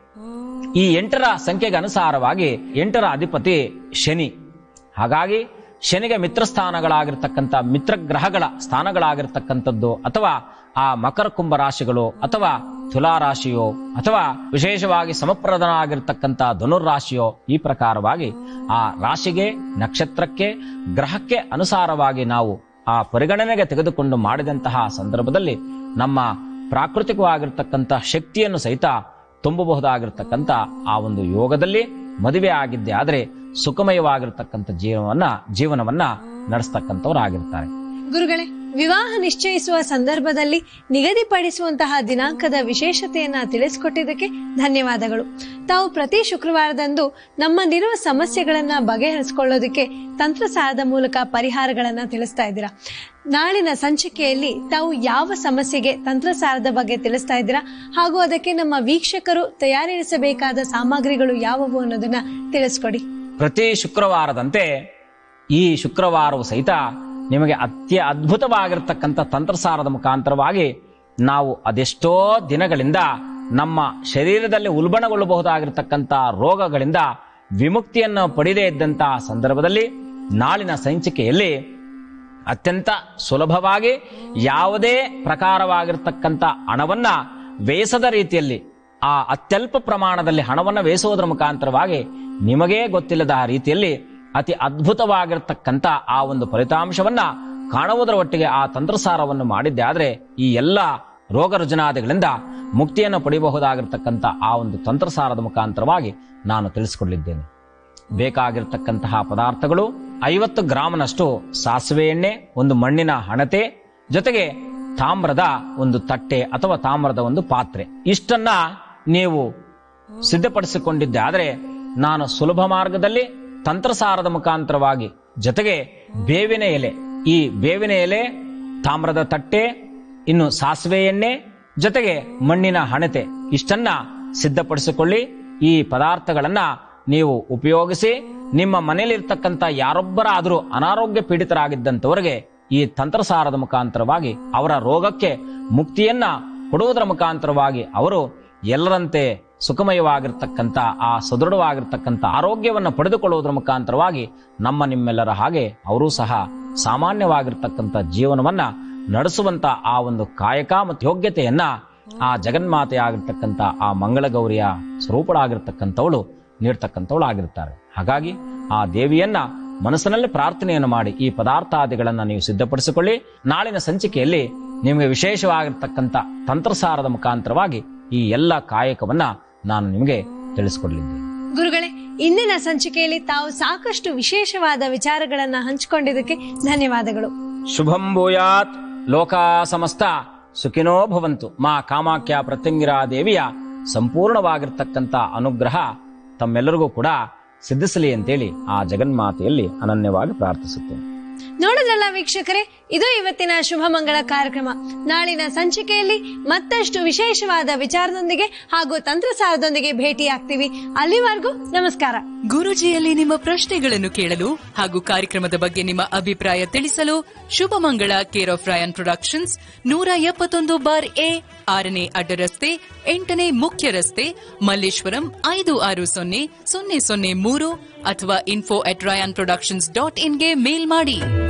ಈ 8ರ ಸಂಖ್ಯೆಗೆ ಅನುಸಾರವಾಗಿ 8ರ ಅಧಿಪತಿ ಶನಿ. ಹಾಗಾಗಿ ಶನಿಗೆ ಮಿತ್ರ ಸ್ಥಾನಗಳಾಗಿರ್ತಕ್ಕಂಥ ಮಿತ್ರ ಗ್ರಹಗಳ ಸ್ಥಾನಗಳಾಗಿರ್ತಕ್ಕಂಥದ್ದು ಅಥವಾ ಆ ಮಕರ ಕುಂಭ ರಾಶಿಗಳು ಅಥವಾ ತುಲಾ ರಾಶಿಯೋ ಅಥವಾ ವಿಶೇಷವಾಗಿ ಸಮಪ್ರದನಾಗಿರ್ತಕ್ಕಂಥ ಧನುರ್ರಾಶಿಯೋ ಈ ಪ್ರಕಾರವಾಗಿ ಆ ರಾಶಿಗೆ, ನಕ್ಷತ್ರಕ್ಕೆ, ಗ್ರಹಕ್ಕೆ ಅನುಸಾರವಾಗಿ ನಾವು ಆ ಪರಿಗಣನೆಗೆ ತೆಗೆದುಕೊಂಡು ಮಾಡಿದಂತಹ ಸಂದರ್ಭದಲ್ಲಿ ನಮ್ಮ ಪ್ರಾಕೃತಿಕವಾಗಿರ್ತಕ್ಕಂಥ ಶಕ್ತಿಯನ್ನು ಸಹಿತ ತುಂಬಬಹುದಾಗಿರ್ತಕ್ಕಂಥ ಆ ಒಂದು ಯೋಗದಲ್ಲಿ ಮದುವೆ ಆಗಿದ್ದೆ ಆದರೆ ಸುಖಮಯವಾಗಿರ್ತಕ್ಕಂಥ ಜೀವನವನ್ನ ನಡೆಸ್ತಕ್ಕಂಥವರಾಗಿರ್ತಾರೆ. ಗುರುಗಳೇ, ವಿವಾಹ ನಿಶ್ಚಯಿಸುವ ಸಂದರ್ಭದಲ್ಲಿ ನಿಗದಿಪಡಿಸುವಂತಹ ದಿನಾಂಕದ ವಿಶೇಷತೆಯನ್ನ ತಿಳಿಸಿಕೊಟ್ಟಿದ್ದಕ್ಕೆ ಧನ್ಯವಾದಗಳು. ತಾವು ಪ್ರತಿ ಶುಕ್ರವಾರದಂದು ನಮ್ಮಲ್ಲಿರುವ ಸಮಸ್ಯೆಗಳನ್ನ ಬಗೆಹರಿಸಿಕೊಳ್ಳೋದಕ್ಕೆ ತಂತ್ರಸಾರದ ಮೂಲಕ ಪರಿಹಾರಗಳನ್ನ ತಿಳಿಸ್ತಾ ಇದ್ದೀರಾ. ನಾಳಿನ ಸಂಚಿಕೆಯಲ್ಲಿ ತಾವು ಯಾವ ಸಮಸ್ಯೆಗೆ ತಂತ್ರಸಾರದ ಬಗ್ಗೆ ತಿಳಿಸ್ತಾ ಇದ್ದೀರಾ ಹಾಗೂ ಅದಕ್ಕೆ ನಮ್ಮ ವೀಕ್ಷಕರು ತಯಾರಿಸಬೇಕಾದ ಸಾಮಗ್ರಿಗಳು ಯಾವುವು ಅನ್ನೋದನ್ನ ತಿಳಿಸ್ಕೊಡಿ. ಪ್ರತಿ ಶುಕ್ರವಾರದಂತೆ ಈ ಶುಕ್ರವಾರವು ಸಹಿತ ನಿಮಗೆ ಅದ್ಭುತವಾಗಿರ್ತಕ್ಕಂಥ ತಂತ್ರಸಾರದ ಮುಖಾಂತರವಾಗಿ ನಾವು ಅದೆಷ್ಟೋ ದಿನಗಳಿಂದ ನಮ್ಮ ಶರೀರದಲ್ಲಿ ಉಲ್ಬಣಗೊಳ್ಳಬಹುದಾಗಿರ್ತಕ್ಕಂಥ ರೋಗಗಳಿಂದ ವಿಮುಕ್ತಿಯನ್ನು ಪಡೆಯದೇ ಇದ್ದಂತಹ ಸಂದರ್ಭದಲ್ಲಿ ನಾಳಿನ ಸಂಚಿಕೆಯಲ್ಲಿ ಅತ್ಯಂತ ಸುಲಭವಾಗಿ ಯಾವುದೇ ಪ್ರಕಾರವಾಗಿರ್ತಕ್ಕಂಥ ಹಣವನ್ನ ವ್ಯಯಿಸದ ರೀತಿಯಲ್ಲಿ ಆ ಅತ್ಯಲ್ಪ ಪ್ರಮಾಣದಲ್ಲಿ ಹಣವನ್ನು ವ್ಯಯಿಸುವುದರ ಮುಖಾಂತರವಾಗಿ ನಿಮಗೇ ಗೊತ್ತಿಲ್ಲದ ರೀತಿಯಲ್ಲಿ ಅತಿ ಅದ್ಭುತವಾಗಿರ್ತಕ್ಕಂಥ ಆ ಒಂದು ಫಲಿತಾಂಶವನ್ನ ಕಾಣುವುದರ ಒಟ್ಟಿಗೆ ಆ ತಂತ್ರಸಾರವನ್ನು ಮಾಡಿದ್ದೆ ಆದ್ರೆ ಈ ಎಲ್ಲ ರೋಗ ರುಜುನಾದಿಗಳಿಂದ ಮುಕ್ತಿಯನ್ನು ಪಡೆಯಬಹುದಾಗಿರ್ತಕ್ಕಂಥ ಆ ಒಂದು ತಂತ್ರಸಾರದ ಮುಖಾಂತರವಾಗಿ ನಾನು ತಿಳಿಸಿಕೊಡಲಿದ್ದೇನೆ. ಬೇಕಾಗಿರ್ತಕ್ಕಂತಹ ಪದಾರ್ಥಗಳು 50 ಗ್ರಾಂನಷ್ಟು ಸಾಸಿವೆ ಎಣ್ಣೆ, ಒಂದು ಮಣ್ಣಿನ ಹಣತೆ, ಜೊತೆಗೆ ತಾಮ್ರದ ಒಂದು ತಟ್ಟೆ ಅಥವಾ ತಾಮ್ರದ ಒಂದು ಪಾತ್ರೆ. ಇಷ್ಟನ್ನ ನೀವು ಸಿದ್ಧಪಡಿಸಿಕೊಂಡಿದ್ದೆ ಆದರೆ ನಾನು ಸುಲಭ ಮಾರ್ಗದಲ್ಲಿ ತಂತ್ರಸಾರದ ಮುಖಾಂತರವಾಗಿ ಜೊತೆಗೆ ಬೇವಿನ ಎಲೆ, ಈ ಬೇವಿನ ಎಲೆ, ತಾಮ್ರದ ತಟ್ಟೆ, ಇನ್ನು ಸಾಸಿವೆ ಎಣ್ಣೆ ಜೊತೆಗೆ ಮಣ್ಣಿನ ಹಣತೆ ಇಷ್ಟನ್ನ ಸಿದ್ಧಪಡಿಸಿಕೊಳ್ಳಿ. ಈ ಪದಾರ್ಥಗಳನ್ನ ನೀವು ಉಪಯೋಗಿಸಿ ನಿಮ್ಮ ಮನೆಯಲ್ಲಿರ್ತಕ್ಕಂಥ ಯಾರೊಬ್ಬರಾದರೂ ಅನಾರೋಗ್ಯ ಪೀಡಿತರಾಗಿದ್ದಂಥವರಿಗೆ ಈ ತಂತ್ರಸಾರದ ಮುಖಾಂತರವಾಗಿ ಅವರ ರೋಗಕ್ಕೆ ಮುಕ್ತಿಯನ್ನ ಕೊಡುವುದರ ಮುಖಾಂತರವಾಗಿ ಅವರು ಎಲ್ಲರಂತೆ ಸುಖಮಯವಾಗಿರ್ತಕ್ಕಂಥ ಆ ಸದೃಢವಾಗಿರ್ತಕ್ಕಂಥ ಆರೋಗ್ಯವನ್ನು ಪಡೆದುಕೊಳ್ಳುವುದರ ಮುಖಾಂತರವಾಗಿ ನಿಮ್ಮೆಲ್ಲರ ಹಾಗೆ ಅವರೂ ಸಹ ಸಾಮಾನ್ಯವಾಗಿರ್ತಕ್ಕಂಥ ಜೀವನವನ್ನ ನಡೆಸುವಂತ ಆ ಒಂದು ಕಾಯಕ ಮತ್ತು ಯೋಗ್ಯತೆಯನ್ನ ಆ ಜಗನ್ಮಾತೆಯಾಗಿರ್ತಕ್ಕಂಥ ಆ ಮಂಗಳಗೌರಿಯ ಸ್ವರೂಪಳಾಗಿರ್ತಕ್ಕಂಥವಳು ನೀಡ್ತಕ್ಕಂಥವಳು ಆಗಿರ್ತಾರೆ. ಹಾಗಾಗಿ ಆ ದೇವಿಯನ್ನ ಮನಸ್ಸಿನಲ್ಲಿ ಪ್ರಾರ್ಥನೆಯನ್ನು ಮಾಡಿ ಈ ಪದಾರ್ಥಾದಿಗಳನ್ನ ನೀವು ಸಿದ್ಧಪಡಿಸಿಕೊಳ್ಳಿ. ನಾಳಿನ ಸಂಚಿಕೆಯಲ್ಲಿ ನಿಮಗೆ ವಿಶೇಷವಾಗಿರ್ತಕ್ಕಂಥ ತಂತ್ರಸಾರದ ಮುಖಾಂತರವಾಗಿ ಈ ಎಲ್ಲ ಕಾಯಕವನ್ನ ನಾನು ನಿಮಗೆ ತಿಳಿಸಿಕೊಡಲಿದ್ದೇನೆ. ಗುರುಗಳೇ, ಇಂದಿನ ಸಂಚಿಕೆಯಲ್ಲಿ ತಾವು ಸಾಕಷ್ಟು ವಿಶೇಷವಾದ ವಿಚಾರಗಳನ್ನ ಹಂಚಿಕೊಂಡಿದ್ದಕ್ಕೆ ಧನ್ಯವಾದಗಳು. ಶುಭಂ ಭೂಯಾತ್, ಲೋಕಾ ಸಮಸ್ತ ಸುಖಿನೋ ಭವಂತು. ಮಾ ಕಾಮಾಖ್ಯ ಪ್ರತ್ಯಂಗಿರಾ ದೇವಿಯ ಸಂಪೂರ್ಣವಾಗಿರ್ತಕ್ಕಂಥ ಅನುಗ್ರಹ ತಮ್ಮೆಲ್ಲರಿಗೂ ಕೂಡ ಸಿದ್ಧಿಸಲಿ ಅಂತೇಳಿ ಆ ಜಗನ್ಮಾತೆಯಲ್ಲಿ ಅನನ್ಯವಾಗಿ ಪ್ರಾರ್ಥಿಸುತ್ತೇನೆ. ನೋಡಿದ್ರಲ್ಲ ವೀಕ್ಷಕರೇ, ಇದು ಇವತ್ತಿನ ಶುಭ ಮಂಗಳ ಕಾರ್ಯಕ್ರಮ. ನಾಳಿನ ಸಂಚಿಕೆಯಲ್ಲಿ ಮತ್ತಷ್ಟು ವಿಶೇಷವಾದ ವಿಚಾರದೊಂದಿಗೆ ಹಾಗೂ ತಂತ್ರಸಾರದೊಂದಿಗೆ ಭೇಟಿಯಾಗ್ತೀವಿ. ಅಲ್ಲಿವರೆಗೂ ನಮಸ್ಕಾರ. ಗುರೂಜಿಯಲ್ಲಿ ನಿಮ್ಮ ಪ್ರಶ್ನೆಗಳನ್ನು ಕೇಳಲು ಹಾಗೂ ಕಾರ್ಯಕ್ರಮದ ಬಗ್ಗೆ ನಿಮ್ಮ ಅಭಿಪ್ರಾಯ ತಿಳಿಸಲು Shubha Mangala care of Rayan productions 171/A 6ನೇ ಅಡ್ಡ ರಸ್ತೆ 8ನೇ ಮುಖ್ಯ ರಸ್ತೆ ಮಲ್ಲೇಶ್ವರಂ 560003 ಅಥವಾ info@rayanproductions.in ಗೆ ಮೇಲ್ ಮಾಡಿ.